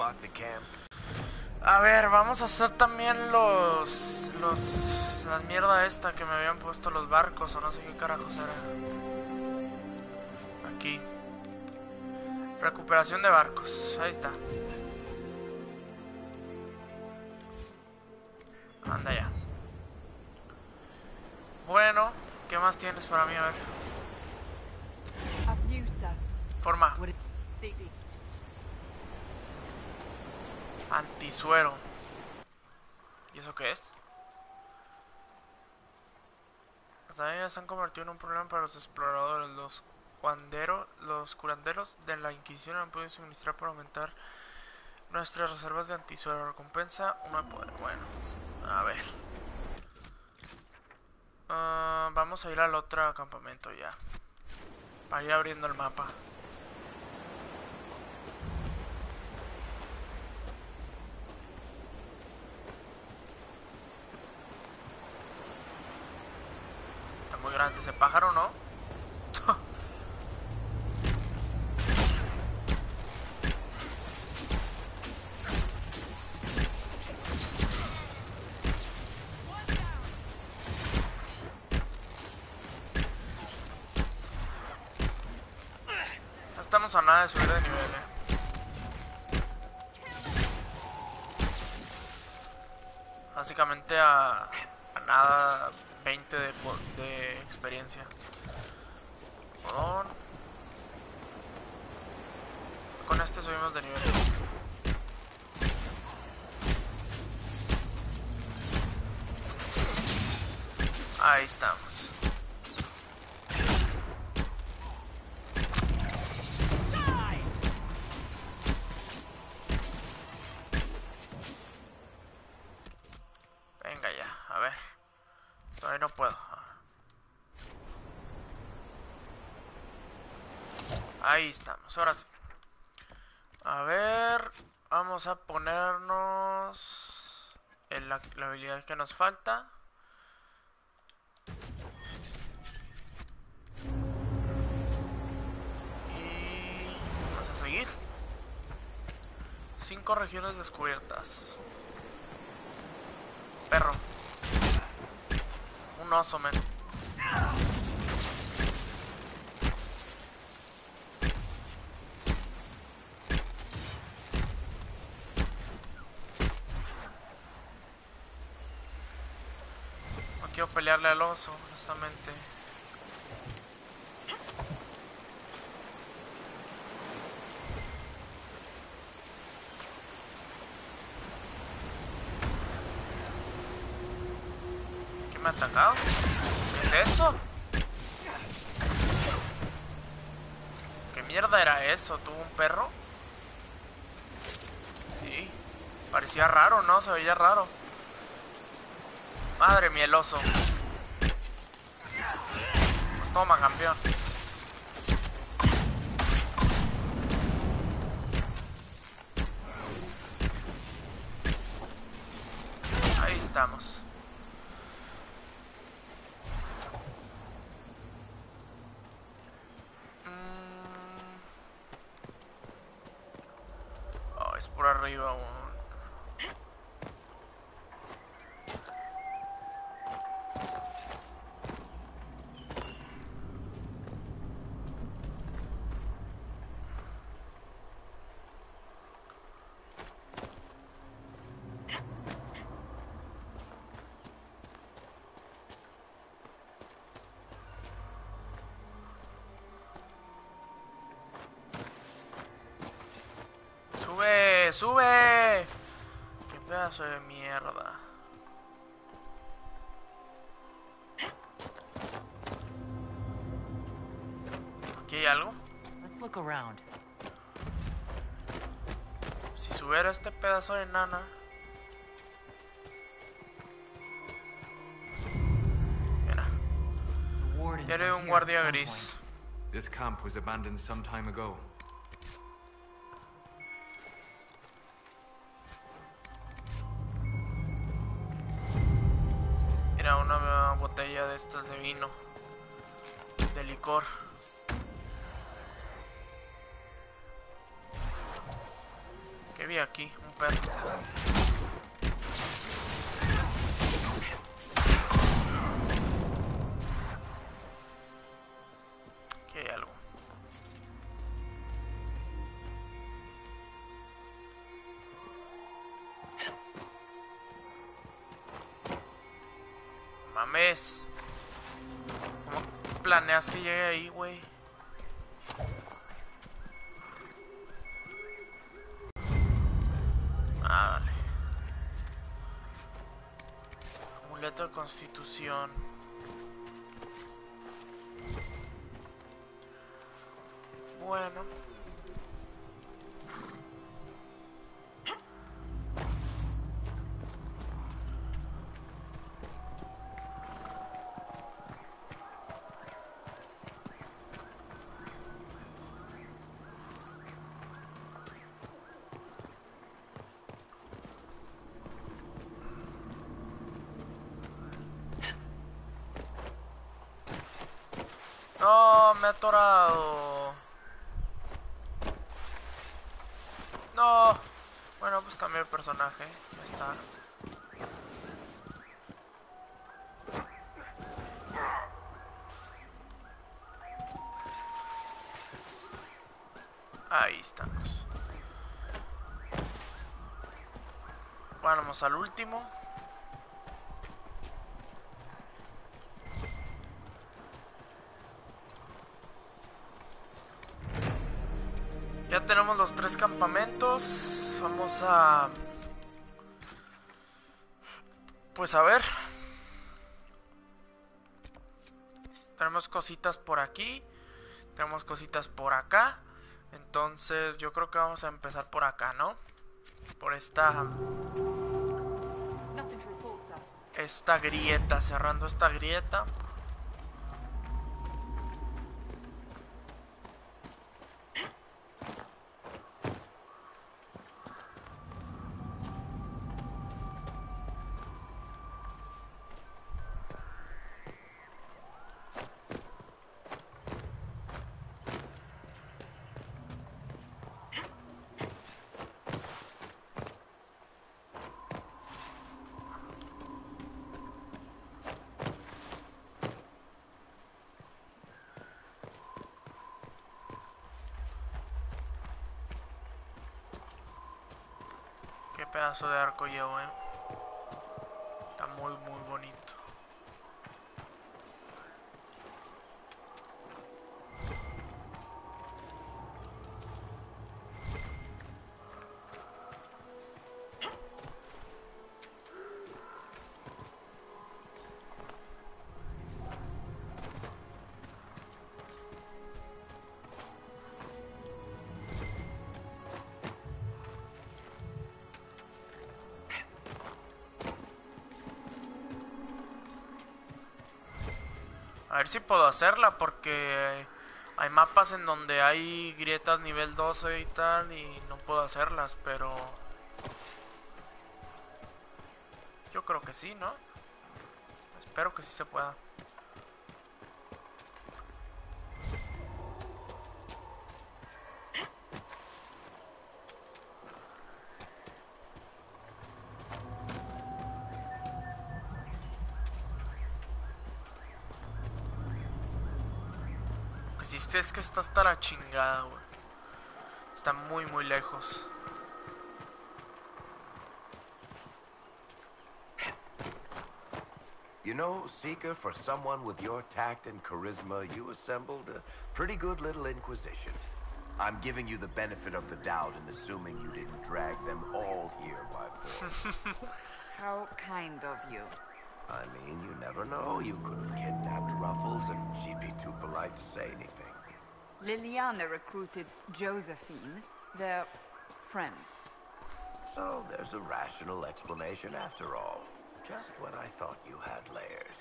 A: A ver, vamos a hacer también la mierda esta que me habían puesto los barcos o no sé qué carajos era. Aquí. Recuperación de barcos, ahí está. Anda ya. Bueno, ¿qué más tienes para mí? A ver. Forma. Antisuero. ¿Y eso qué es? Las arañas se han convertido en un problema para los exploradores. Los curanderos de la Inquisición han podido suministrar para aumentar nuestras reservas de antisuero. Recompensa 1 de poder. Bueno, a ver. Vamos a ir al otro campamento ya. Para ir abriendo el mapa. Está muy grande ese pájaro, ¿no? Estamos a nada de subir de nivel, Básicamente a nada 20 de experiencia. Con este subimos de nivel. Ahí estamos. Venga ya, a ver. Todavía no puedo. Ahí estamos, ahora sí. A ver, vamos a ponernos en la habilidad que nos falta. Y vamos a seguir. 5 regiones descubiertas. Perro. Un oso, men. No quiero pelearle al oso, honestamente. ¿Me ha atacado? ¿Qué es eso? ¿Qué mierda era eso? ¿Tuvo un perro? Sí. Parecía raro, ¿no? Se veía raro. Madre mía, el oso. Pues toma, campeón. Ahí estamos. Es por arriba aún. ¡Sube! ¡Qué pedazo de mierda! ¿Aquí hay algo?
H: Let's look around.
A: Si subiera este pedazo de nana. Mira. Tiene un guardia gris.
C: This camp was abandoned some time ago.
A: Era una botella de estas de vino, de licor. ¿Qué vi aquí? Un perro. Aquí hay algo. mames. ¿Cómo planeas que llegue ahí, güey? Ah, vale. Amuleto de Constitución. Bueno. No, me he atorado. No. Bueno, pues cambié de personaje. Ya está. Ahí estamos. Bueno, vamos al último. Ya tenemos los 3 campamentos. Vamos a... Pues a ver. Tenemos cositas por aquí. Tenemos cositas por acá. Entonces yo creo que vamos a empezar por acá, ¿no? Por esta grieta. Cerrando esta grieta. Qué pedazo de arco llevo, Está muy bonito. A ver si puedo hacerla, porque hay mapas en donde hay grietas nivel 12 y tal, y no puedo hacerlas, pero... Yo creo que sí, ¿no? Espero que sí se pueda. Es que está hasta la chingada, güey. Está muy lejos.
B: You know, Seeker, for someone with your tact and charisma, you assembled a pretty good little inquisition. I'm giving you the benefit of the doubt and assuming you didn't drag them all here by force.
M: How kind of you.
B: I mean, you never know. You could have kidnapped Ruffles and she'd be too polite to say anything.
M: Liliana recruited Josephine. They're friends.
B: So there's a rational explanation after all. Just when I thought you had layers.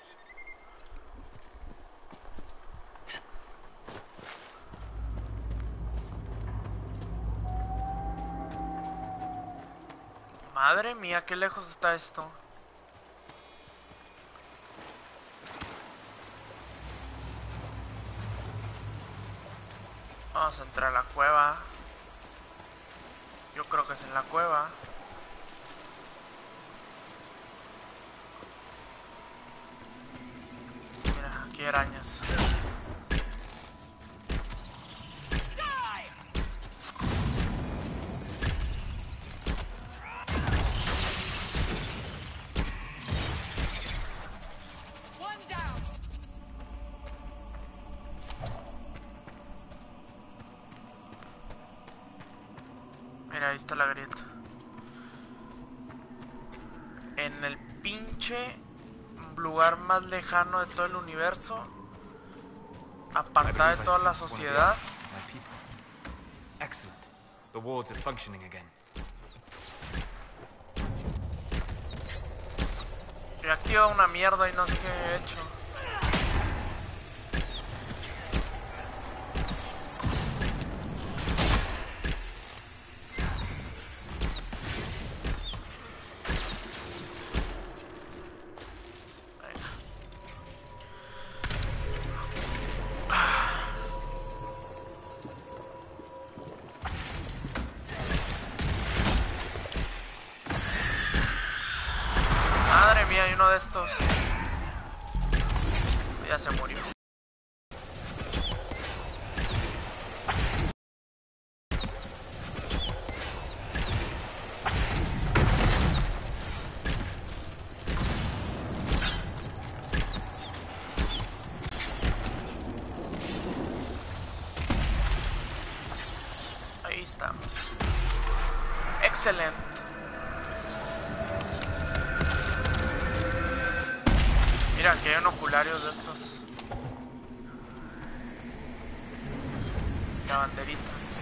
A: Madre mía, qué lejos está esto. Vamos a entrar a la cueva. Yo creo que es en la cueva. Mira, aquí hay arañas. ahí está la grieta. En el pinche lugar más lejano de todo el universo, apartada de toda la sociedad.
N: Excellent. The wards are functioning again.
A: Y aquí va una mierda y no sé qué he hecho. Madre mía, hay uno de estos. Ya se murió. Ahí estamos. Excelente. Mira, aquí hay un oculario de estos. La banderita.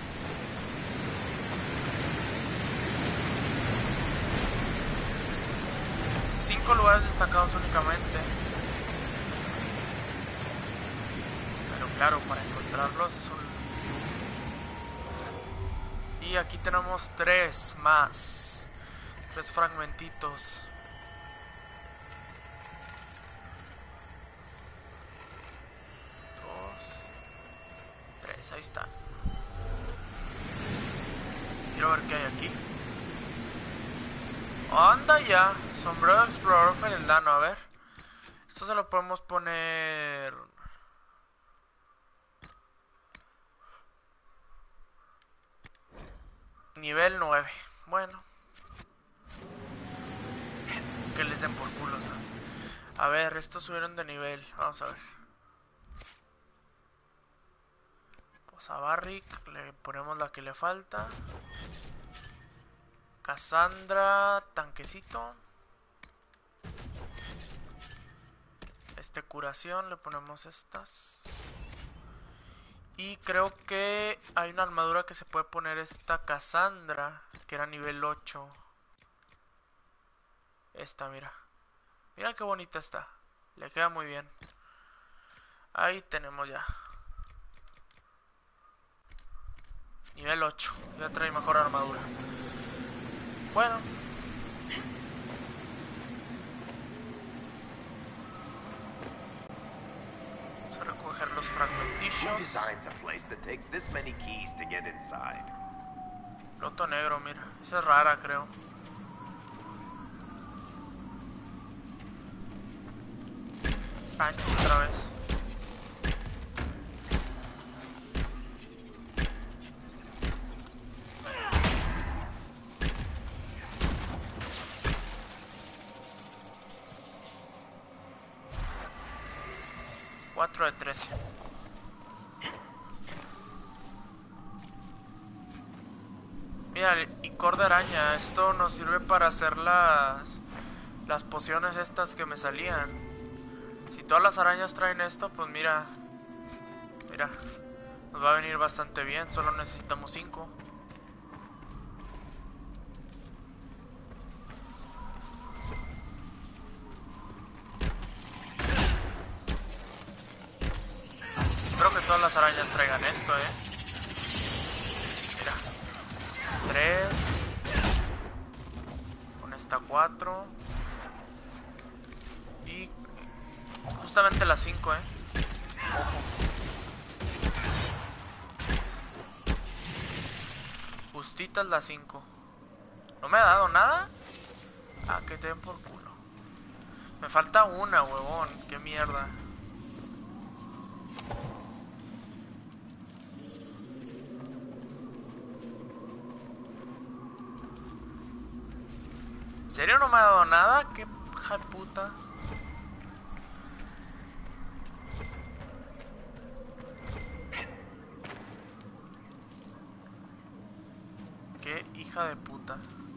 A: Cinco lugares destacados únicamente. Pero claro, para encontrarlos es un... Y aquí tenemos tres más. Tres fragmentitos. Ahí está. Quiero ver qué hay aquí. Anda ya. Sombrero de explorador feldano. A ver. Esto se lo podemos poner... Nivel 9. Bueno. Que les den por culo, ¿sabes? A ver, estos subieron de nivel. Vamos a ver. A Barrick le ponemos la que le falta. Cassandra, tanquecito. Curación, le ponemos estas. Y creo que hay una armadura que se puede poner esta Cassandra, que era nivel 8. Esta, mira. Mira qué bonita está. Le queda muy bien. Ahí tenemos ya. Nivel 8. Ya trae mejor armadura. Bueno. Vamos a recoger los fragmenticios. Loto negro, mira. Esa es rara, creo. Rancho otra vez. De 13. Mira, icor de araña. Esto nos sirve para hacer las pociones estas que me salían. Si todas las arañas traen esto, pues mira. Mira, nos va a venir bastante bien. Solo necesitamos 5. Espero que todas las arañas traigan esto, Mira. 3. Con esta 4. Y justamente las 5, Ojo. Justitas las 5. ¿No me ha dado nada? Ah, que te den por culo. Me falta una, huevón. Qué mierda. ¿En serio no me ha dado nada? ¿Qué hija de puta? ¿Qué hija de puta.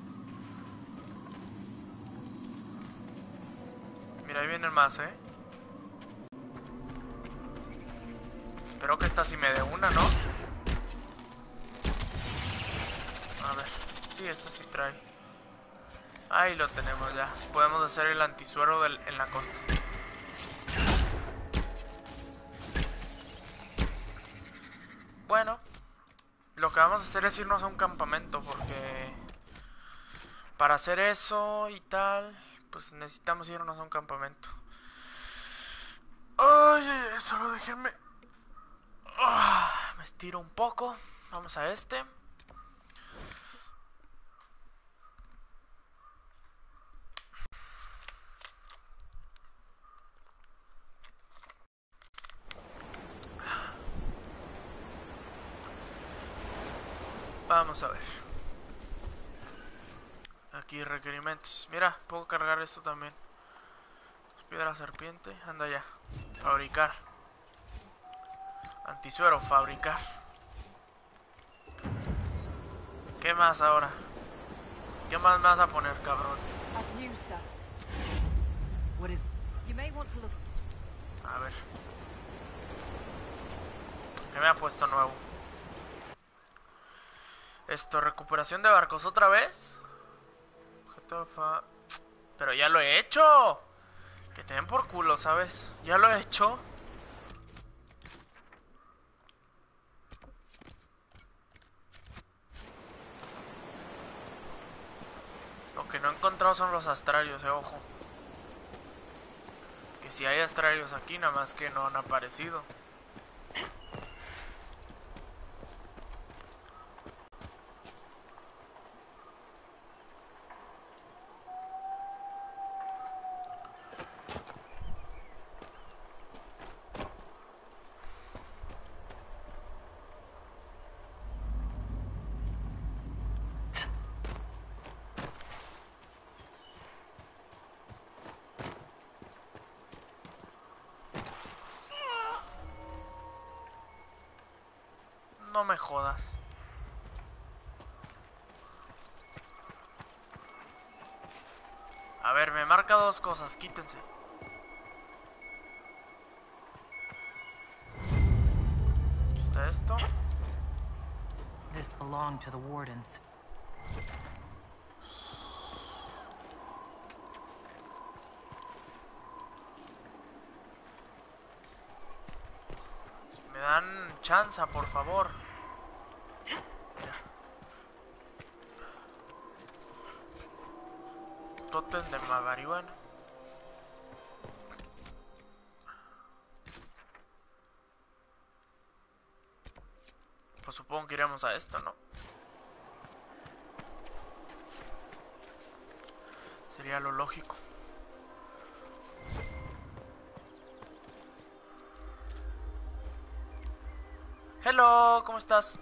A: Mira, ahí vienen más, Espero que esta sí me dé una, ¿no? A ver. Sí, esta sí trae. Ahí lo tenemos ya. Podemos hacer el antisuero en la costa. Bueno, lo que vamos a hacer es irnos a un campamento, porque para hacer eso y tal, pues necesitamos irnos a un campamento. Ay, solo déjenme. Me estiro un poco. Vamos a este. Vamos a ver. Aquí requerimientos. Mira, puedo cargar esto también. Piedra serpiente. Anda ya. Fabricar. Antisuero, fabricar. ¿Qué más ahora? ¿Qué más me vas a poner, cabrón? A ver. ¿Qué me ha puesto nuevo? Esto, recuperación de barcos otra vez. Pero ya lo he hecho. Que te den por culo, ¿sabes? Ya lo he hecho. Lo que no he encontrado son los astrarios, ojo. Que si hay astrarios aquí, nada más que no han aparecido. No me jodas. A ver, me marca dos cosas, quítense. Aquí está esto.
H: This belonged to the wardens.
A: Me dan chanza, por favor. Mira. Tótem de marihuana. Pues supongo que iremos a esto, ¿no? Sería lo lógico. Hello, ¿cómo estás?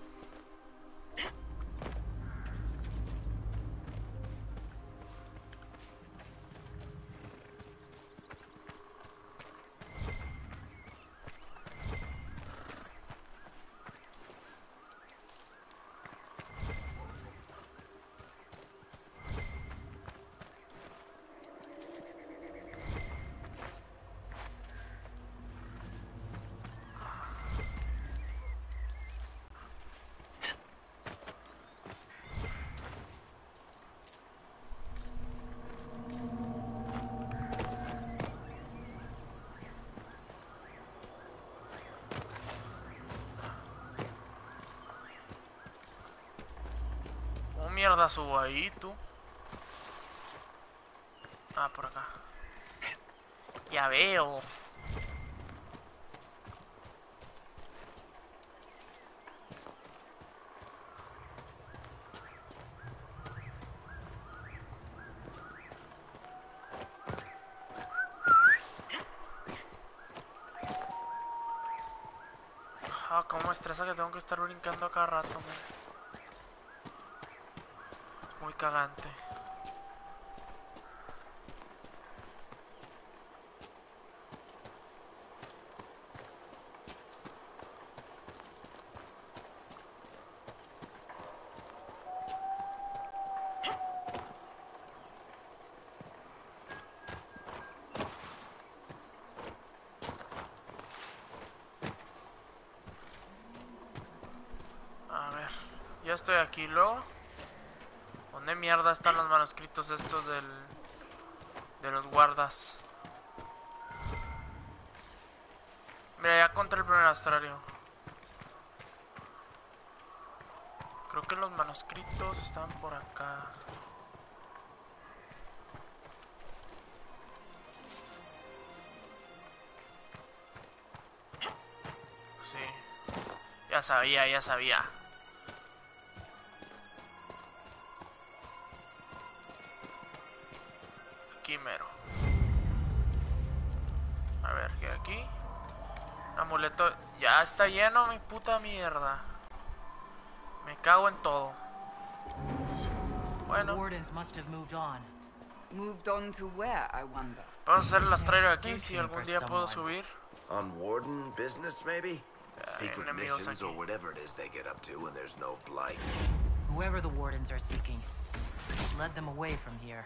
A: Mierda, subo ahí, tú. Ah, por acá. Ya veo. Ah, cómo me estresa que tengo que estar brincando a cada rato, man. Muy cagante. Ya estoy aquí, luego. ¿Dónde mierda están los manuscritos estos de los guardas? Mira, ya encontré el primer astrario. Creo que los manuscritos están por acá. Sí. Ya sabía, ya sabía. Aquí mero. A ver, ¿qué hay aquí? Un amuleto. Ya está lleno, mi puta mierda. Me cago en todo. Bueno.
M: Moved on to where, I wonder?
A: Vamos a hacer el astrario aquí si algún día puedo subir.
B: On warden business, maybe? Secret
A: enemigos
B: missions
A: aquí.
B: or whatever it is they get up to when there's no blight.
H: Whoever the wardens are seeking, led them away from here.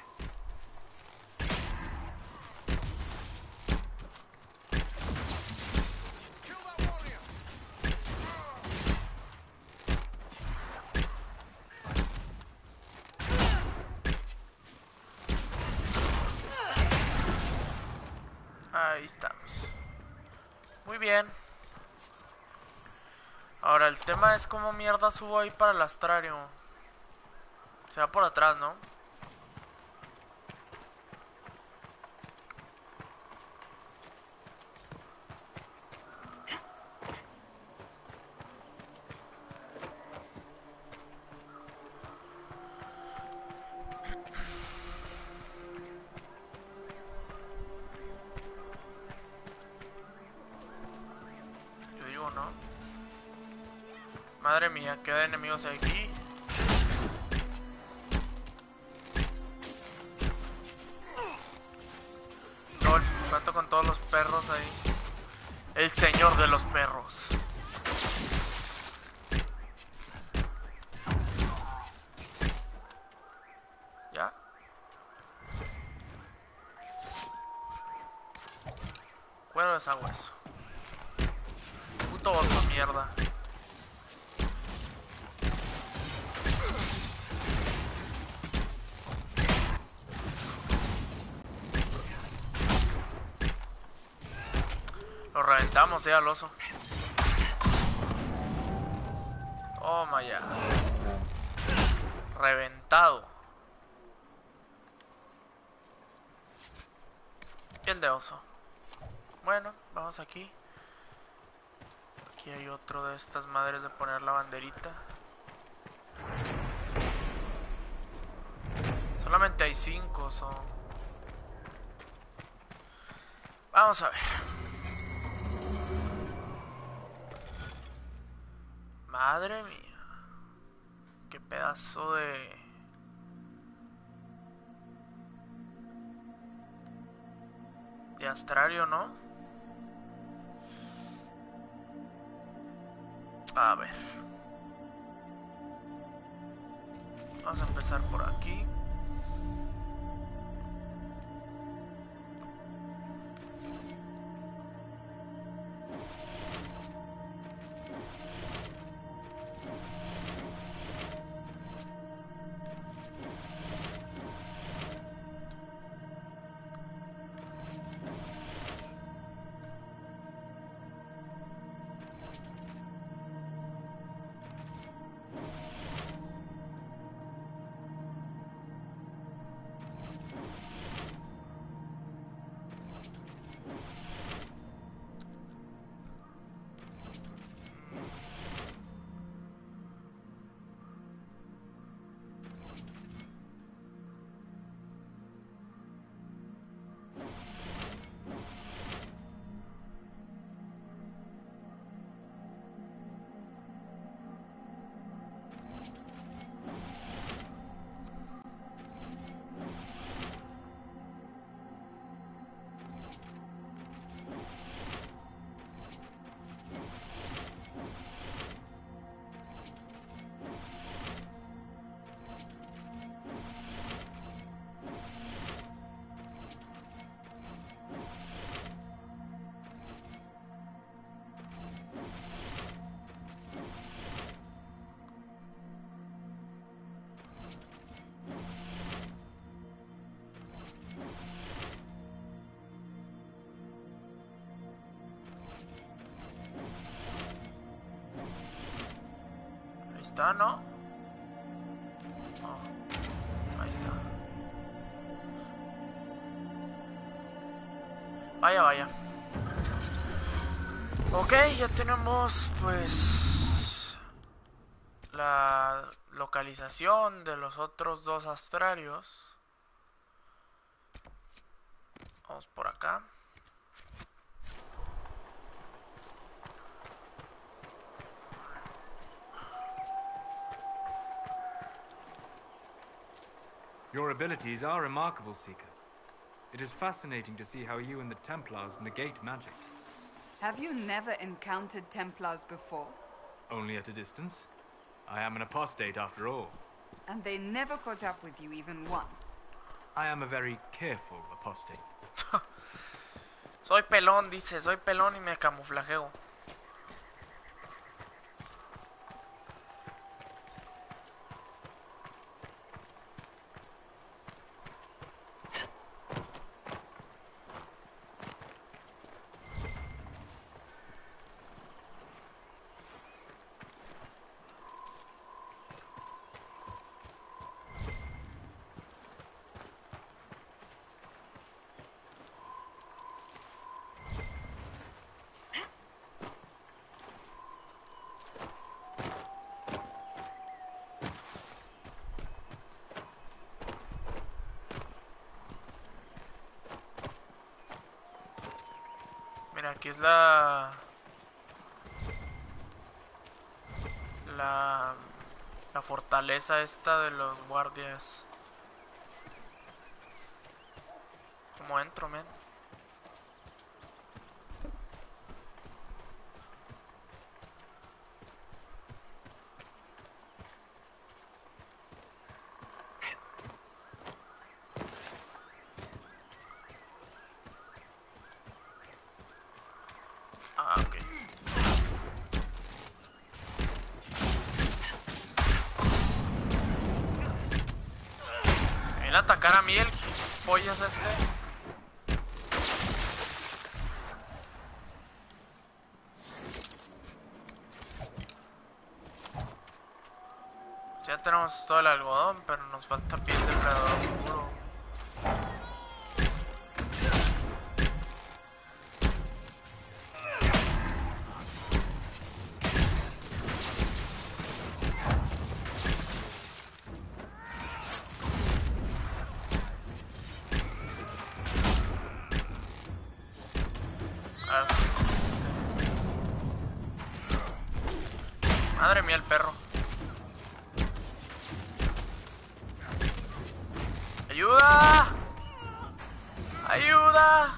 A: Ahí estamos. Muy bien. Ahora el tema es cómo mierda subo ahí para el astrario. Se va por atrás, ¿no? Yo digo, ¿no? Madre mía, qué de enemigos hay aquí. LOL, cuento con todos los perros ahí. El señor de los perros. ¿Ya? Cuero de sabueso. Puto oso, mierda. Lo reventamos ya al oso. Toma ya. Reventado. Piel de oso. Bueno, vamos aquí. Aquí hay otro de estas madres de poner la banderita. Solamente hay 5, son. Vamos a ver. Madre mía. Qué pedazo de astrario, ¿no? A ver. Vamos a empezar por aquí. está, ¿no? Oh, ahí está. Vaya, vaya. Ok, ya tenemos pues la localización de los otros dos astrarios. Vamos por acá.
N: Your abilities are remarkable, Seeker. It is fascinating to see how you and the Templars negate magic.
M: Have you never encountered Templars before?
N: Only at a distance. I am an apostate after all.
M: And they never caught up with you even once?
N: I am a very careful apostate.
A: Soy pelón, dice. Soy pelón y me camuflajeo. Mira, aquí es la fortaleza esta de los guardias. ¿Cómo entro, men? Ok. Viene a atacar a mí el pollas este. Ya tenemos todo el algodón, pero nos falta piel de depredador oscuro. Madre mía, el perro. ¡Ayuda! ¡Ayuda!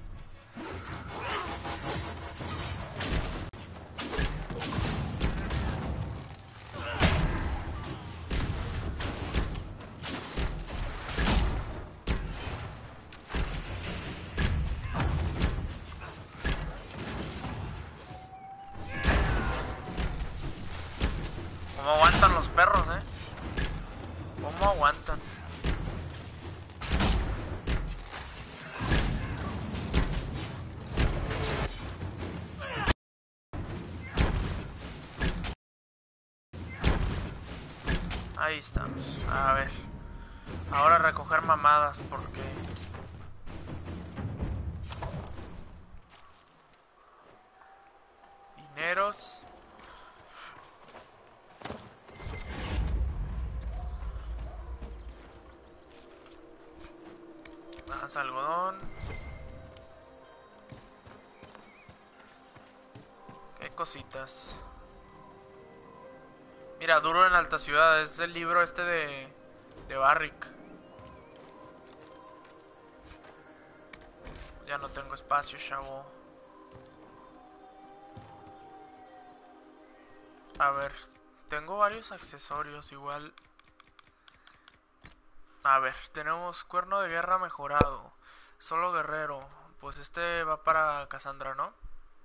A: ¿Cómo aguantan los perros, ¿Cómo aguantan? Ahí estamos. A ver. Ahora recoger mamadas porque... Dineros. Más algodón. Qué cositas. Mira, Duro en Alta Ciudad. Es el libro este de Barrick. Ya no tengo espacio, chavo. A ver. Tengo varios accesorios igual. A ver, tenemos cuerno de guerra mejorado. Solo guerrero. Pues este va para Cassandra, ¿no?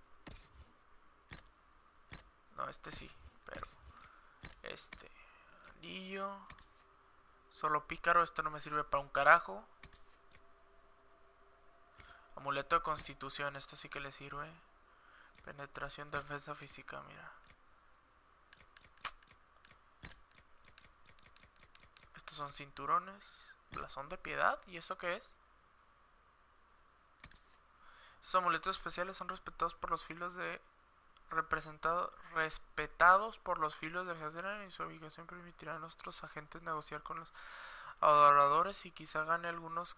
A: No, este sí, pero... Este... Anillo... Solo pícaro, esto no me sirve para un carajo. Amuleto de constitución, esto sí que le sirve. Penetración, defensa física, mira. Estos son cinturones. Blasón de piedad. ¿Y eso qué es? Estos amuletos especiales son respetados por los filos de... respetados por los filos de Hezran, y su ubicación permitirá a nuestros agentes negociar con los adoradores y quizá gane algunos.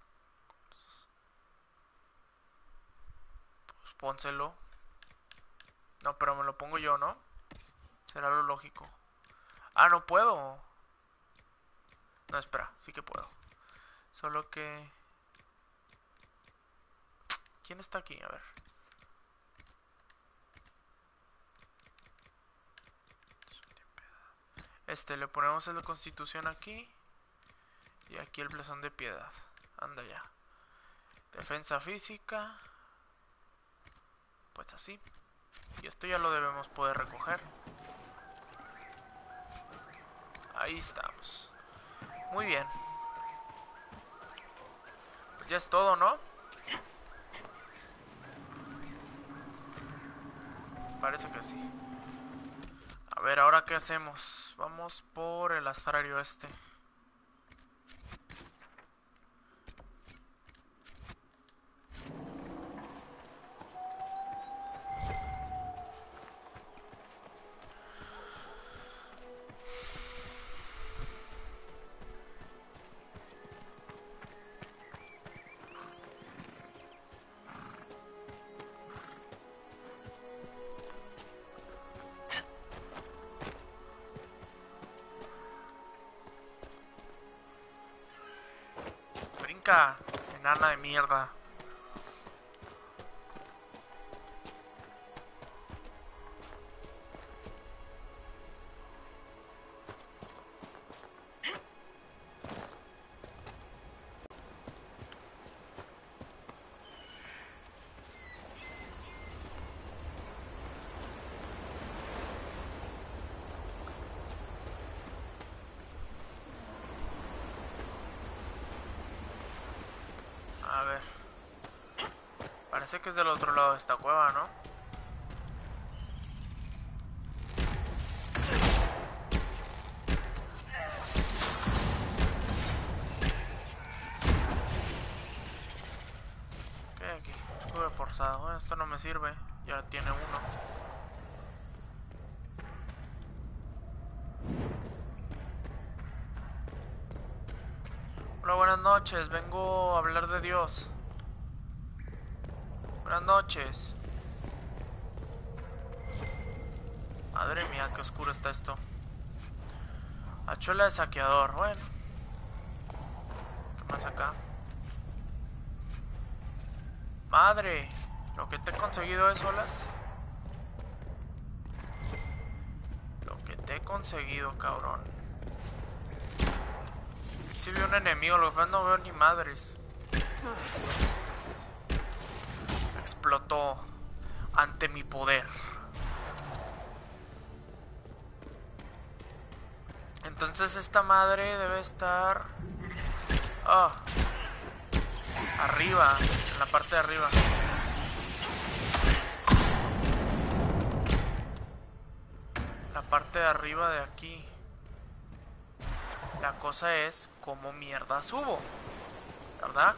A: Pues pónselo. No, pero me lo pongo yo, ¿no? Será lo lógico. Ah, no puedo. No, espera, sí que puedo. Solo que... ¿Quién está aquí? A ver. Le ponemos el de constitución aquí. Y aquí el blasón de piedad. Anda ya. Defensa física. Pues así. Y esto ya lo debemos poder recoger. Ahí estamos. Muy bien. Pues ya es todo, ¿no? Parece que sí. A ver, ¿ahora qué hacemos? Vamos por el astrario este. Enana de mierda. A ver. Parece que es del otro lado de esta cueva, ¿no? ¿Qué hay aquí? Escudo forzado. Bueno, esto no me sirve. Ya tiene uno. Hola, buenas noches. Vengo a hablar de Dios. Buenas noches. Madre mía, qué oscuro está esto. Hachuela de saqueador. Bueno. ¿Qué más acá? Madre. Lo que te he conseguido es olas. Lo que te he conseguido, cabrón. Si veo un enemigo, lo que pasa no veo ni madres. Explotó ante mi poder. Entonces esta madre debe estar arriba, en la parte de arriba. La parte de arriba de aquí. La cosa es cómo mierda subo, ¿verdad?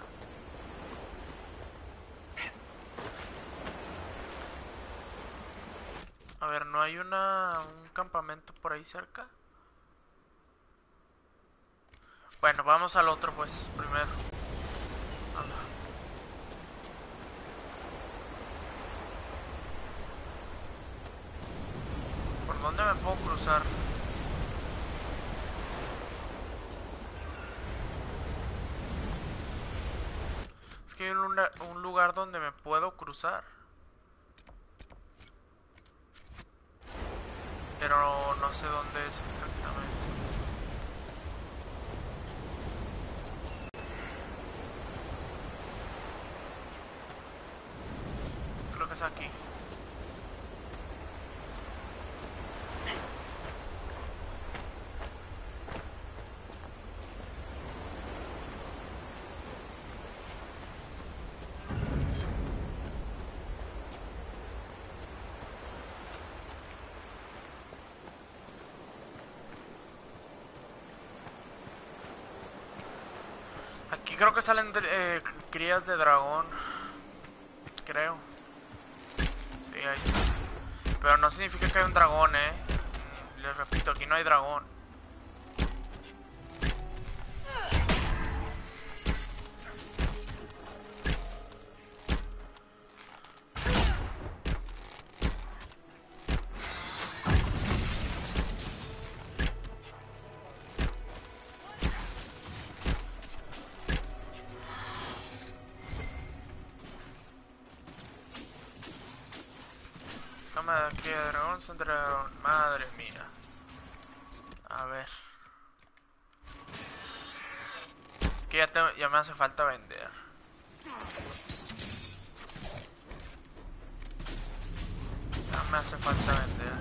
A: A ver, ¿no hay un campamento por ahí cerca? Bueno, vamos al otro pues, primero. Anda. ¿Por dónde me puedo cruzar? Es que hay un lugar donde me puedo cruzar. Pero no sé dónde es exactamente. Creo que es aquí. Aquí creo que salen crías de dragón. Creo. Sí, ahí está. Pero no significa que hay un dragón, Les repito, aquí no hay dragón. Cama de aquí de dragón, centro de dragón. Madre mía. A ver. Es que ya me hace falta vender. Ya me hace falta vender.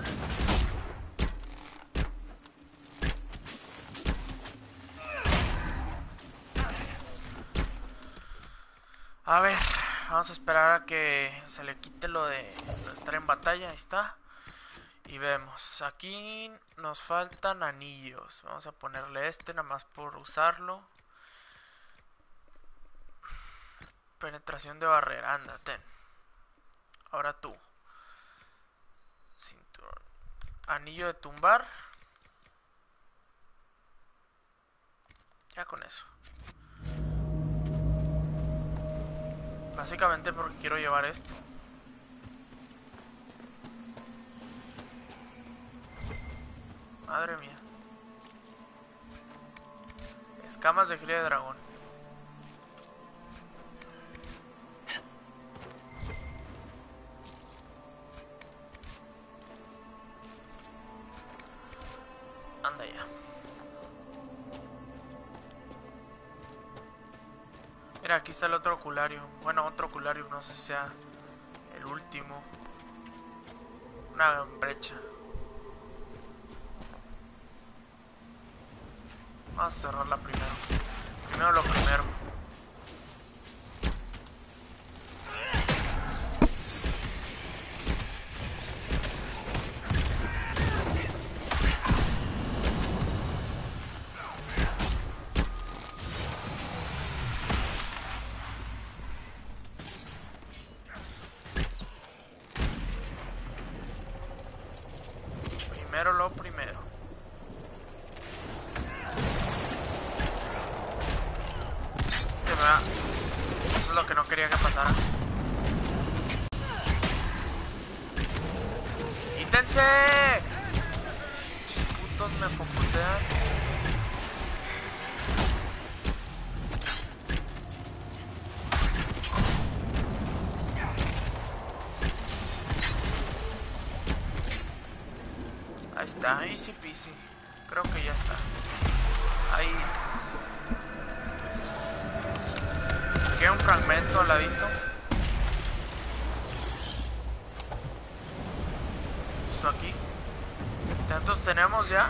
A: A ver, vamos a esperar a que se le quite lo de estar en batalla. Ahí está. Y vemos, aquí nos faltan anillos. Vamos a ponerle este nada más por usarlo. Penetración de barrera, ándate. Ahora tú. Cinturón. Anillo de tumbar. Ya con eso. Básicamente porque quiero llevar esto. Madre mía. Escamas de cría de dragón. Anda ya. Mira, aquí está el otro oculario. Bueno, otro oculario, no sé si sea el último. Una brecha. Vamos a cerrarla primero. Primero lo primero. Primero lo primero. Eso es lo que no quería que pasara. ¡Quítense! Muchos putos me focusean. Ahí está, easy peasy. Creo que ya está. Ahí. Queda un fragmento al ladito. Esto aquí. ¿Cuántos tenemos ya?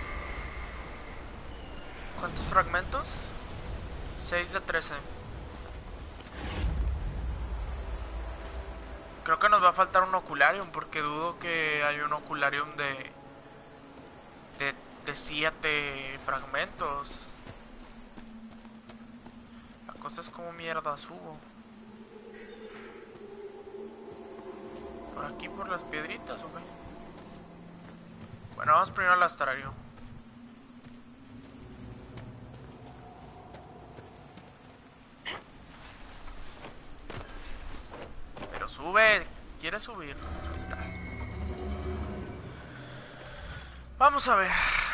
A: ¿Cuántos fragmentos? 6 de 13. Creo que nos va a faltar un ocularium, porque dudo que hay un ocularium de 7 fragmentos. La cosa es como mierda subo. ¿Por aquí por las piedritas o qué? Bueno, vamos primero al astrario. Pero sube, ¿quieres subir? Ahí está. Vamos a ver.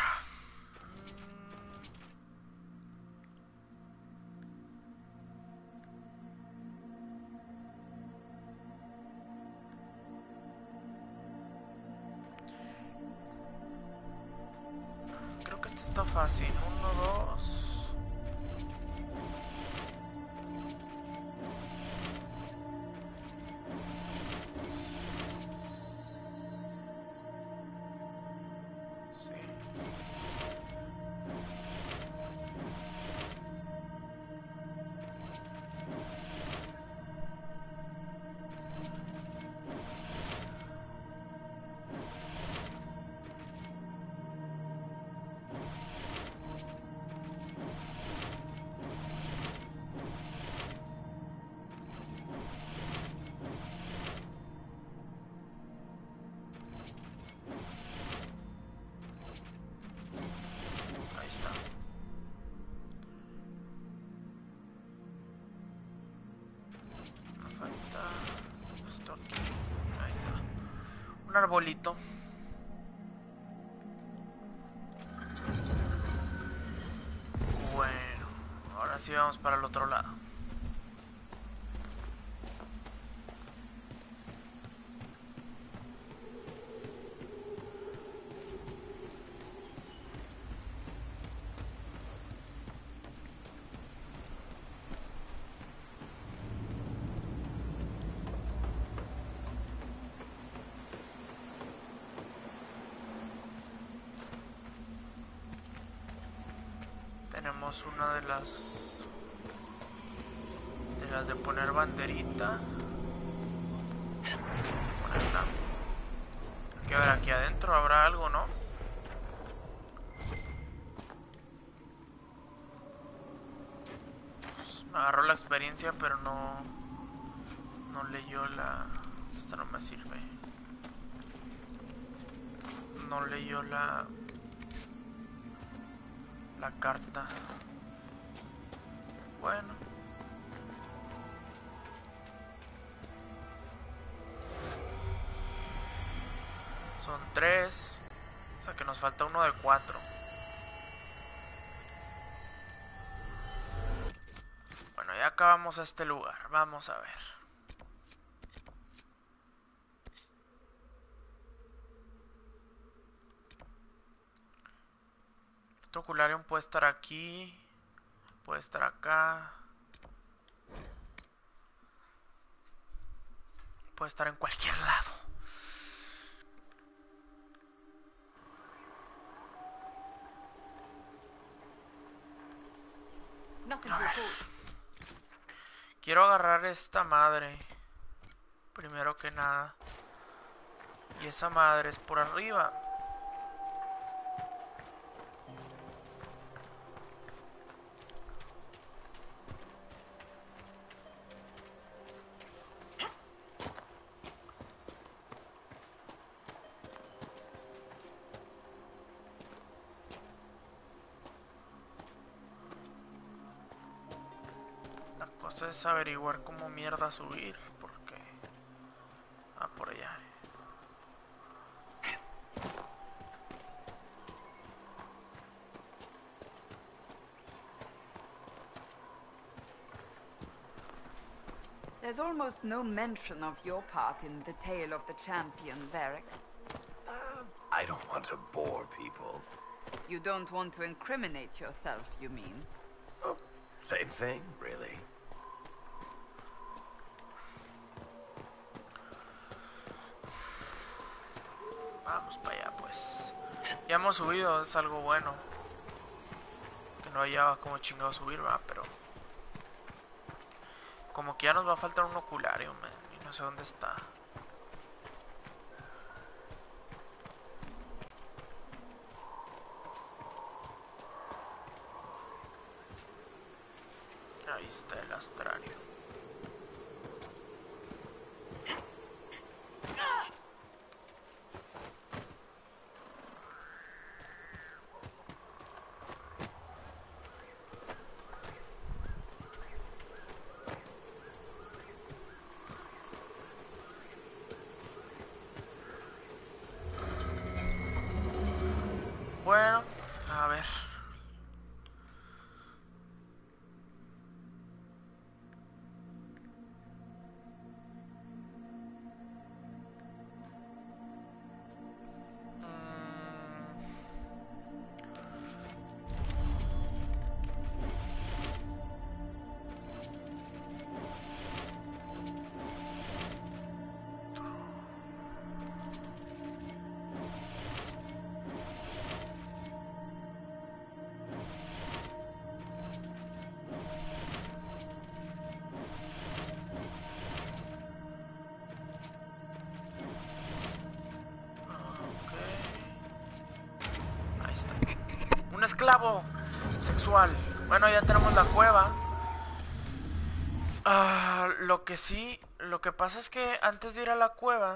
A: Creo que esto está fácil. 1, 2. Esto aquí. Ahí está. Un arbolito. Bueno, ahora sí vamos para el otro lado. Tenemos una de las de poner banderita. Ponerla. Hay que ver aquí adentro, habrá algo, ¿no? Pues me agarró la experiencia, pero no leyó la... Esta no me sirve. No leyó la carta. Bueno. Son 3. O sea que nos falta uno de 4. Bueno, ya acabamos este lugar. Vamos a ver. Otro ocularium puede estar aquí. Puede estar acá. Puede estar en cualquier lado. A ver. Quiero agarrar esta madre. Primero que nada. Y esa madre es por arriba. Es averiguar cómo mierda subir, porque... Ah, por allá.
M: There's almost no mention of your part in the tale of the champion, Varric.
B: I don't want to bore people.
M: You don't want to incriminate yourself, you mean?
B: Oh, same thing, really.
A: Vamos para allá, pues. Ya hemos subido, es algo bueno. Que no haya como chingado subir, va, pero... Como que ya nos va a faltar un oculario, man, y no sé dónde está. Ahí está el astrario. Bueno, a ver. Un esclavo sexual. Bueno, ya tenemos la cueva. Lo que pasa es que antes de ir a la cueva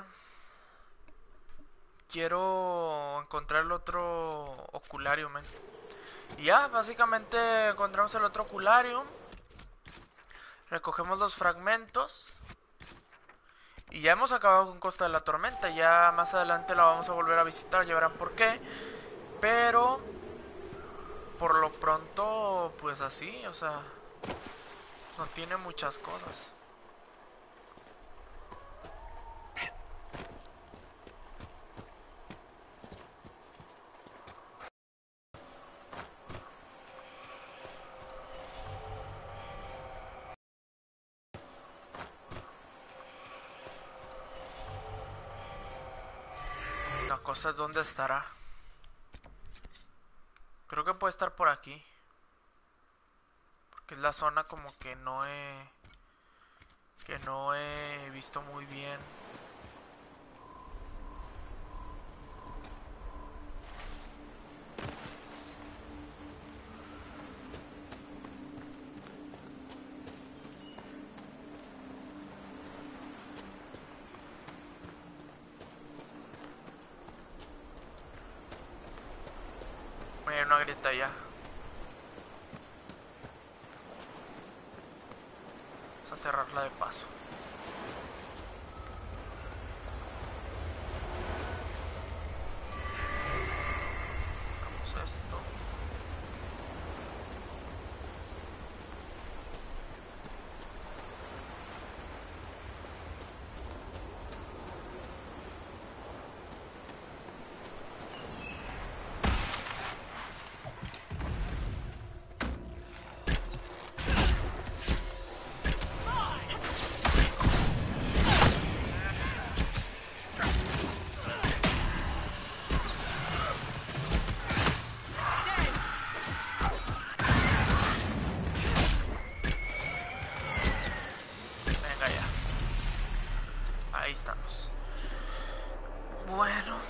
A: quiero encontrar el otro oculario, man. Y ya, básicamente encontramos el otro oculario. Recogemos los fragmentos. Y ya hemos acabado con Costa de la Tormenta. Ya más adelante la vamos a volver a visitar, ya verán por qué. Pero por lo pronto, pues así, o sea, no tiene muchas cosas. La cosa es dónde estará. Creo que puede estar por aquí. Porque es la zona como que no he visto muy bien. Hay una grieta allá. Vamos a cerrarla de paso. Vamos a esto. Venga ya. Ahí estamos. Bueno.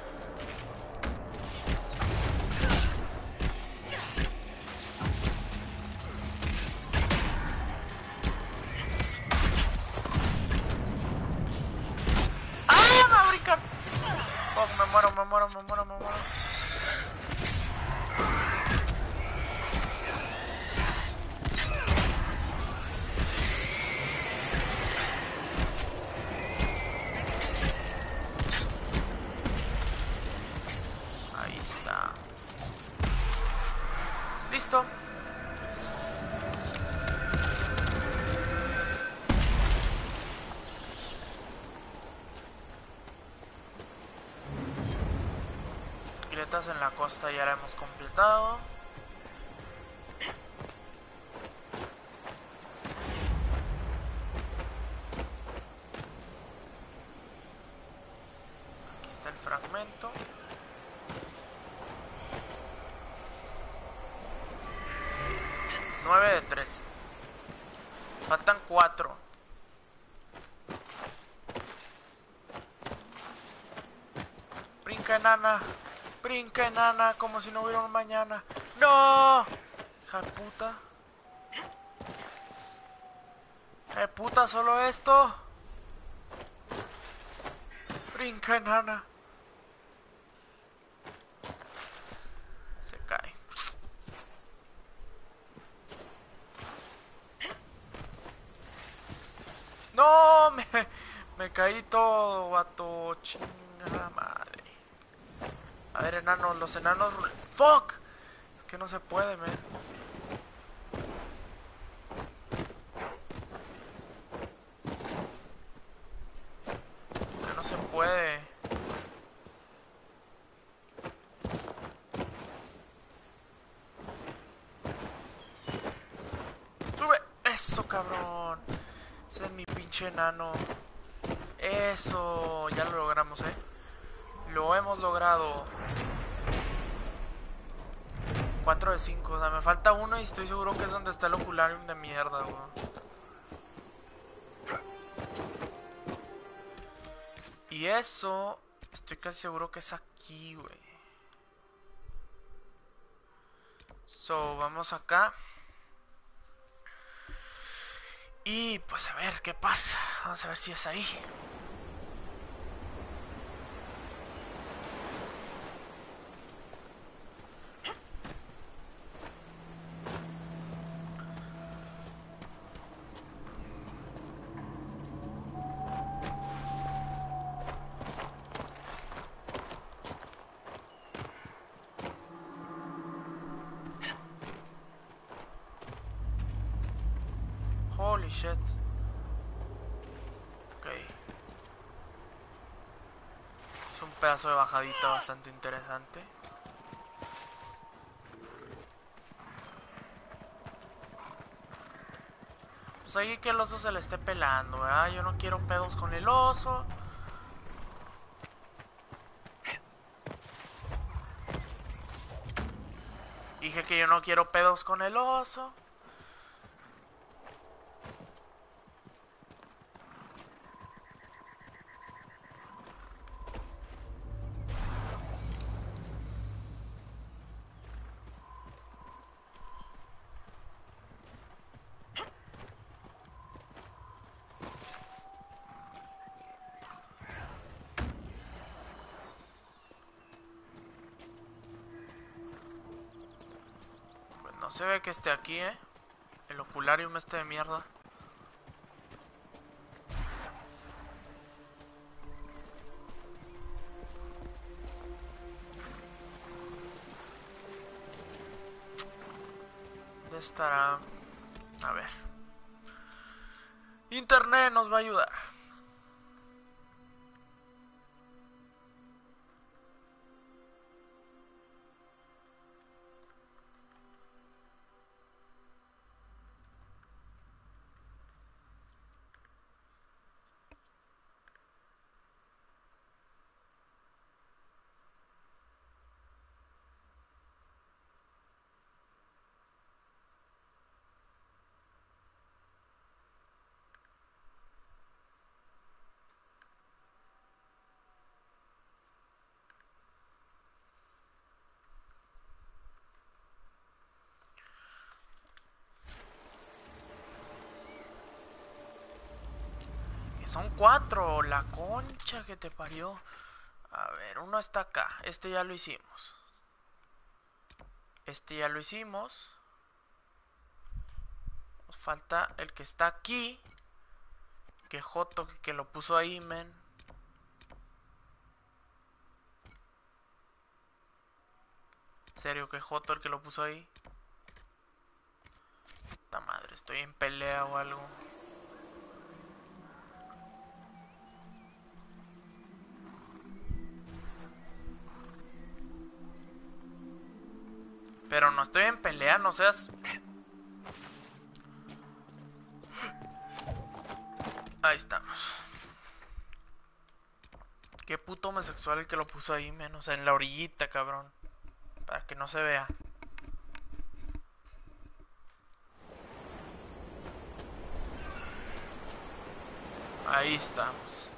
A: ¡Ah! ¡Me brincan! Oh, me muero. Ahí está. Listo. Grietas en la costa ya la hemos completado. Aquí está el fragmento. Nueve de 13. Faltan 4. Brinca enana, como si no hubiera un mañana. ¡No! Hija de puta. Hija de puta, solo esto. Brinca enana. Se cae. ¡No! Me caí todo, vato. Chingada madre. A ver, enanos, los enanos... ¡Fuck! Es que no se puede, man. Que no se puede. ¡Sube! ¡Eso, cabrón! Ese es mi pinche enano. Eso, ya lo logramos, Lo hemos logrado. 4 de 5, o sea, me falta uno y estoy seguro que es donde está el ocularium de mierda, güey. Y eso, estoy casi seguro que es aquí, güey. So, vamos acá. Y pues a ver qué pasa. Vamos a ver si es ahí. Holy shit. Ok. Es un pedazo de bajadita bastante interesante. Pues hay que el oso se le esté pelando, ¿verdad? Yo no quiero pedos con el oso. Dije que yo no quiero pedos con el oso. No se ve que esté aquí, el ocularium este de mierda. ¿Dónde estará? A ver. Internet nos va a ayudar. Son 4, la concha que te parió. A ver, uno está acá. Este ya lo hicimos. Este ya lo hicimos. Nos falta el que está aquí. Que Joto que lo puso ahí, men. ¿Serio que Joto el que lo puso ahí? Puta madre, estoy en pelea o algo. Pero no estoy en pelea, no seas... Ahí estamos. Qué puto homosexual el que lo puso ahí, menos, o sea, en la orillita, cabrón. Para que no se vea. Ahí estamos.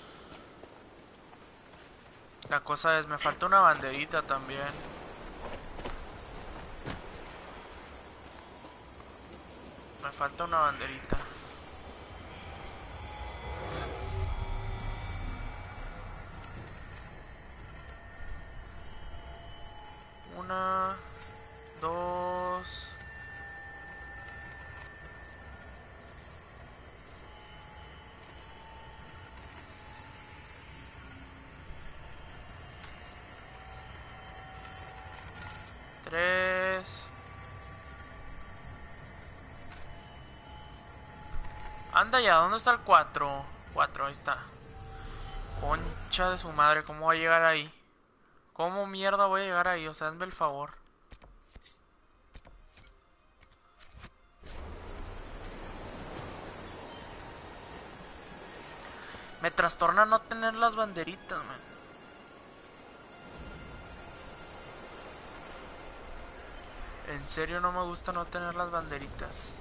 A: La cosa es, me falta una banderita también. Me falta una banderita. Una, dos. Tres. Anda ya, ¿dónde está el 4? 4, ahí está. Concha de su madre, ¿cómo voy a llegar ahí? ¿Cómo mierda voy a llegar ahí? O sea, hazme el favor. Me trastorna no tener las banderitas, man. En serio no me gusta no tener las banderitas.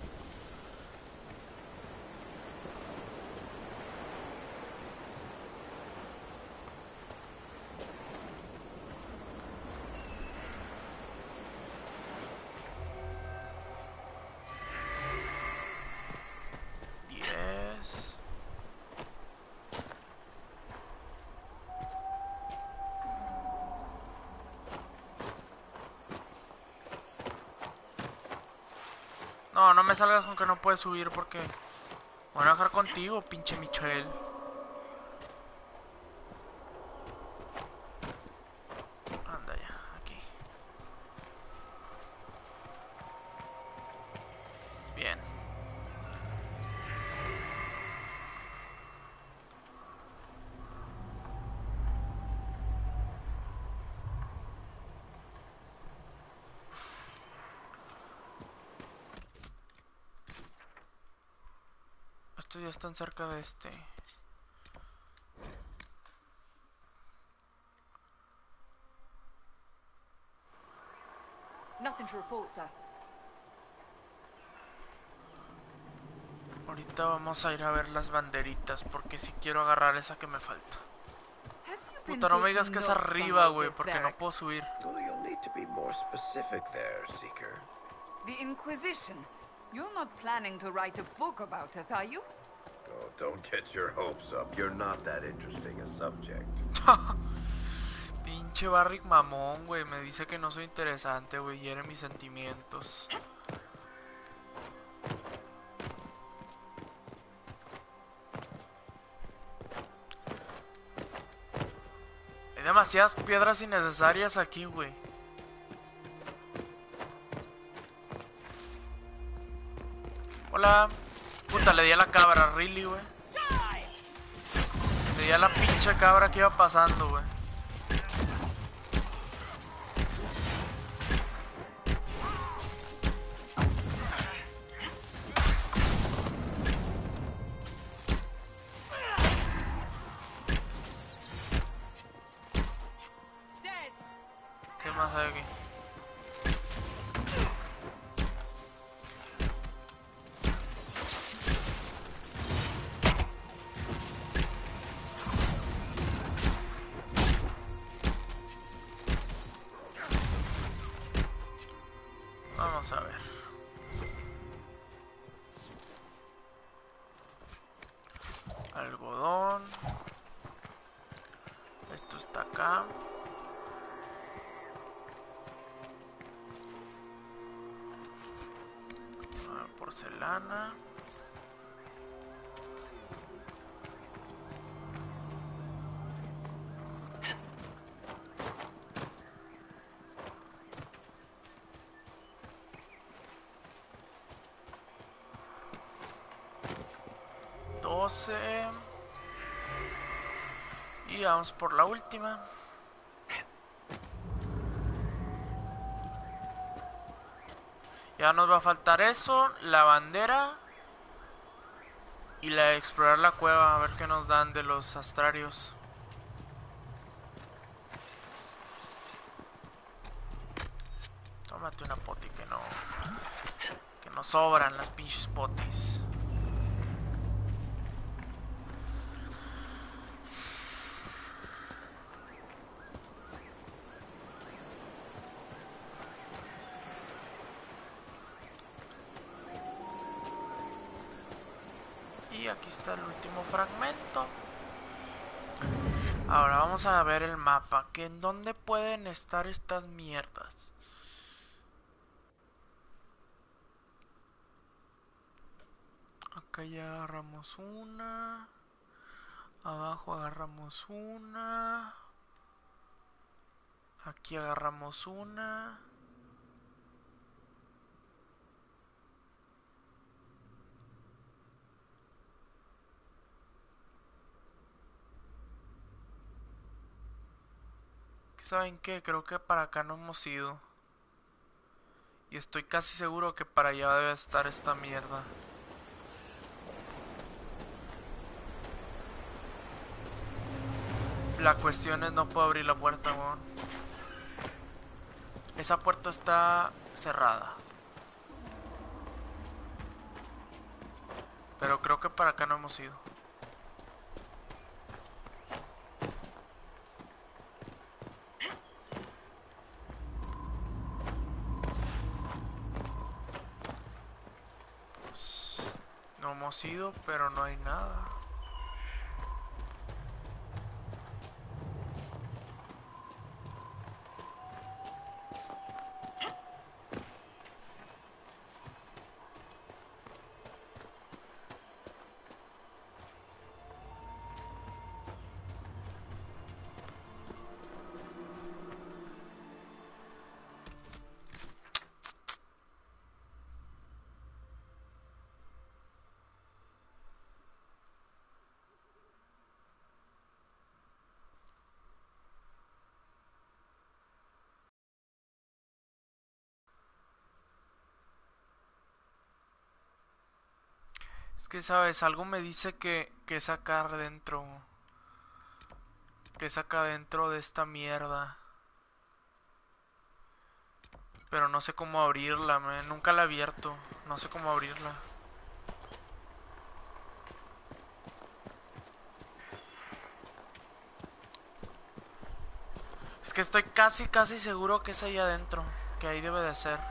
A: No, no me salgas con que no puedes subir porque... Voy a dejar contigo, pinche Michael. Anda ya, aquí. Bien. estos ya están cerca de este.
M: Nothing to report, sir.
A: Ahorita vamos a ir a ver las banderitas porque si quiero agarrar esa que me falta. Puta, no me digas que es arriba, güey, porque no puedo subir.
B: Well, you'll need to be more specific there, Seeker.
M: The Inquisition. You're not planning to write a book about us, are you?
B: Oh, don't get your hopes up. You're not that interesting a subject.
A: Pinche Barrick mamón, güey. Me dice que no soy interesante, güey. Hiere mis sentimientos. Hay demasiadas piedras innecesarias aquí, güey. Hola. Puta, le di a la cabra, really, güey. Le di a la pinche cabra que iba pasando, güey. ¿Qué más hay aquí? Vamos a ver. Algodón. Esto está acá. Porcelana. Y vamos por la última. Ya nos va a faltar eso, la bandera y la de explorar la cueva, a ver qué nos dan de los astrarios. Tómate una poti que no sobran las pinches potis. Y aquí está el último fragmento. Ahora vamos a ver el mapa. Que ¿en dónde pueden estar estas mierdas? Acá ya agarramos una. Abajo agarramos una. Aquí agarramos una. ¿Saben qué? Creo que para acá no hemos ido. Y estoy casi seguro que para allá debe estar esta mierda. La cuestión es no puedo abrir la puerta, weón. Esa puerta está cerrada. Pero creo que para acá no hemos ido. No hemos ido, pero no hay nada. que, ¿sabes? Algo me dice que es acá adentro. Que es acá dentro de esta mierda. Pero no sé cómo abrirla, nunca la he abierto. No sé cómo abrirla. Es que estoy casi seguro que es ahí adentro. Que ahí debe de ser.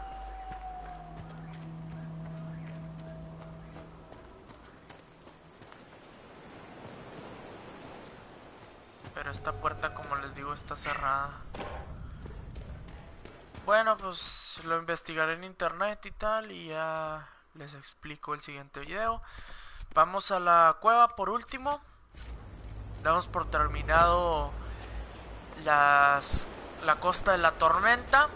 A: Pero esta puerta, como les digo, está cerrada. Bueno, pues lo investigaré en internet y tal, y ya les explico el siguiente video. Vamos a la cueva por último. Damos por terminado la costa de la tormenta.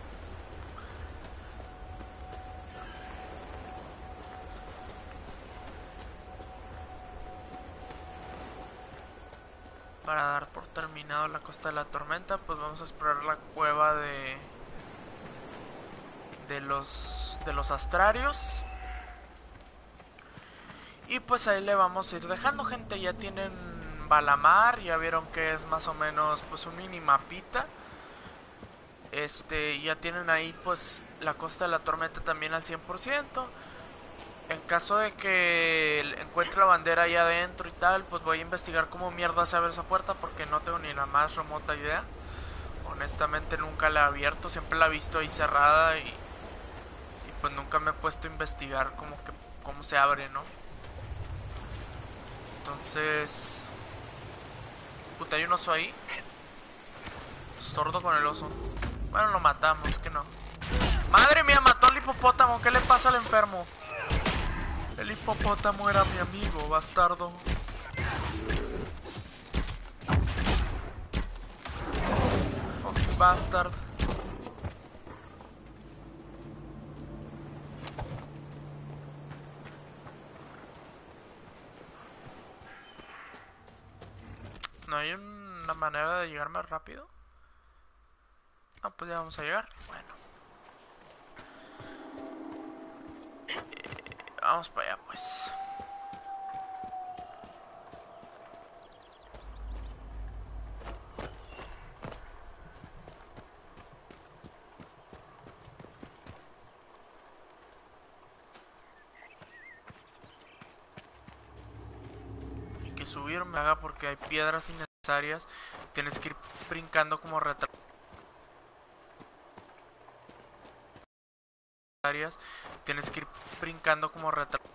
A: Para dar por terminado la costa de la tormenta, pues vamos a explorar la cueva de los astrarios. Y pues ahí le vamos a ir dejando, gente. Ya tienen Valamar, ya vieron que es más o menos pues un mini mapita. Ya tienen ahí pues la costa de la tormenta también al 100%. En caso de que encuentre la bandera ahí adentro y tal, pues voy a investigar cómo mierda se abre esa puerta, porque no tengo ni la más remota idea. Honestamente nunca la he abierto, siempre la he visto ahí cerrada y pues nunca me he puesto a investigar cómo se abre, ¿no? Entonces... Puta, hay un oso ahí. Sordo con el oso. Bueno, lo matamos, que no. ¡Madre mía! Mató al hipopótamo. ¿Qué le pasa al enfermo? El hipopótamo era mi amigo, bastardo. Fucking bastard. ¿No hay una manera de llegar más rápido? Ah, pues ya vamos a llegar. Bueno. Vamos para allá, pues. Y que subir me haga porque hay piedras innecesarias. Tienes que ir brincando como retrasados. Tienes que ir brincando como retrasados.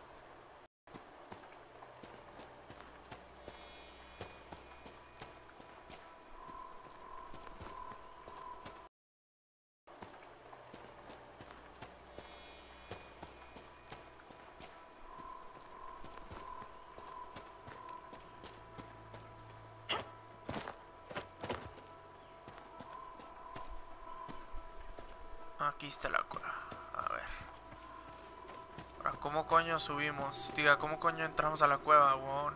A: Aquí está la cueva. A ver. Ahora, ¿cómo coño subimos? Diga, ¿cómo coño entramos a la cueva, weón?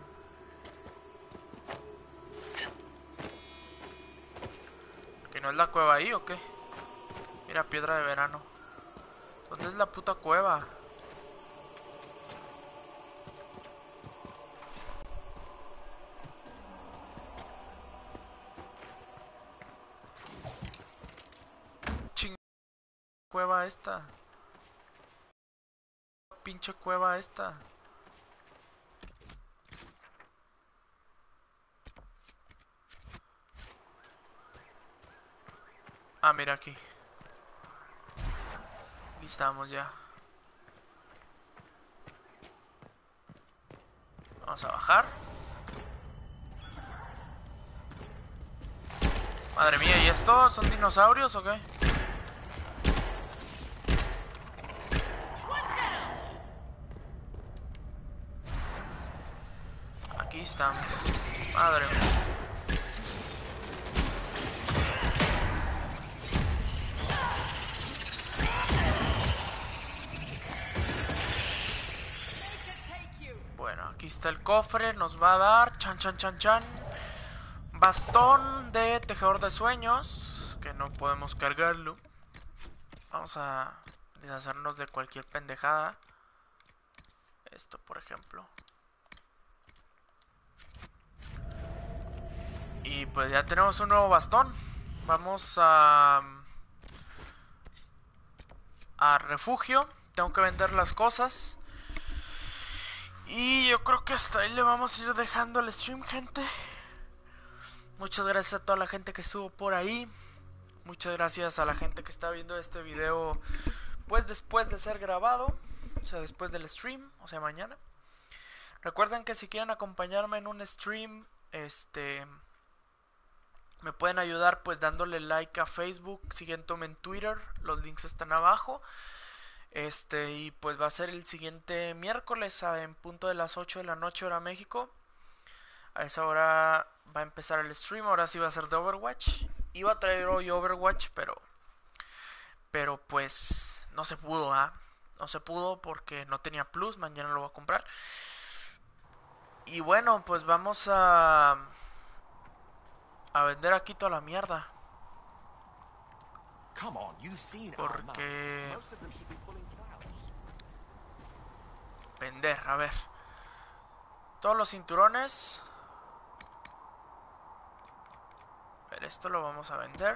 A: ¿Que no es la cueva ahí o qué? Mira, piedra de verano. ¿Dónde es la puta cueva? Cueva esta. Pinche cueva esta. Ah, mira aquí. Aquí estamos ya. Vamos a bajar. Madre mía, ¿y esto? ¿Son dinosaurios o qué? Aquí estamos. Madre mía. Bueno, aquí está el cofre. Nos va a dar chan chan chan chan. Bastón de tejedor de sueños, que no podemos cargarlo. Vamos a deshacernos de cualquier pendejada. Esto, por ejemplo. Y pues ya tenemos un nuevo bastón. Vamos a refugio. Tengo que vender las cosas. Y yo creo que hasta ahí le vamos a ir dejando el stream, gente. Muchas gracias a toda la gente que estuvo por ahí. Muchas gracias a la gente que está viendo este video pues después de ser grabado, o sea, después del stream, o sea, mañana. Recuerden que si quieren acompañarme en un stream, me pueden ayudar pues dándole like a Facebook, siguiéndome en Twitter, los links están abajo. Y pues va a ser el siguiente miércoles en punto de las 8 de la noche hora México. A esa hora va a empezar el stream. Ahora sí va a ser de Overwatch. Iba a traer hoy Overwatch, pero pues no se pudo, no se pudo porque no tenía plus. Mañana lo voy a comprar. Y bueno, pues vamos a vender aquí toda la mierda. Porque vender, a ver. Todos los cinturones. A ver, esto lo vamos a vender.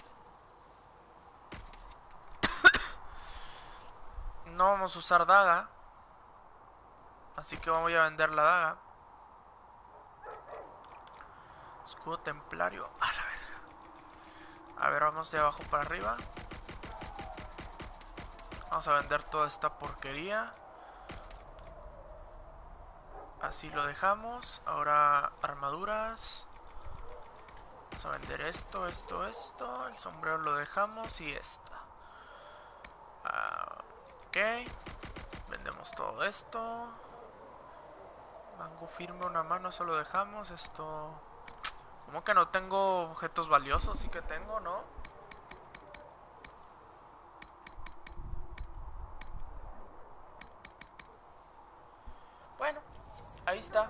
A: No vamos a usar daga, así que voy a vender la daga. Escudo templario. A la verga. A ver, vamos de abajo para arriba. Vamos a vender toda esta porquería. Así lo dejamos. Ahora armaduras. Vamos a vender esto. El sombrero lo dejamos y esta. Ok. Vendemos todo esto. Mango firme, una mano, eso lo dejamos. Esto... ¿Cómo que no tengo objetos valiosos? Sí que tengo, ¿no? Bueno, ahí está.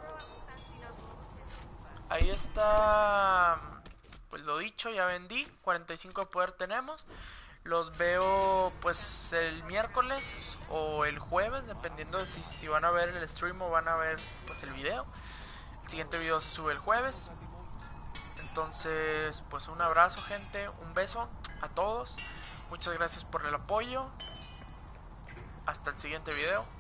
A: Ahí está. Pues lo dicho, ya vendí. 45 de poder tenemos. Los veo pues el miércoles o el jueves, dependiendo de si van a ver el stream o van a ver pues el video. El siguiente video se sube el jueves. Entonces pues un abrazo, gente, un beso a todos. Muchas gracias por el apoyo. Hasta el siguiente video.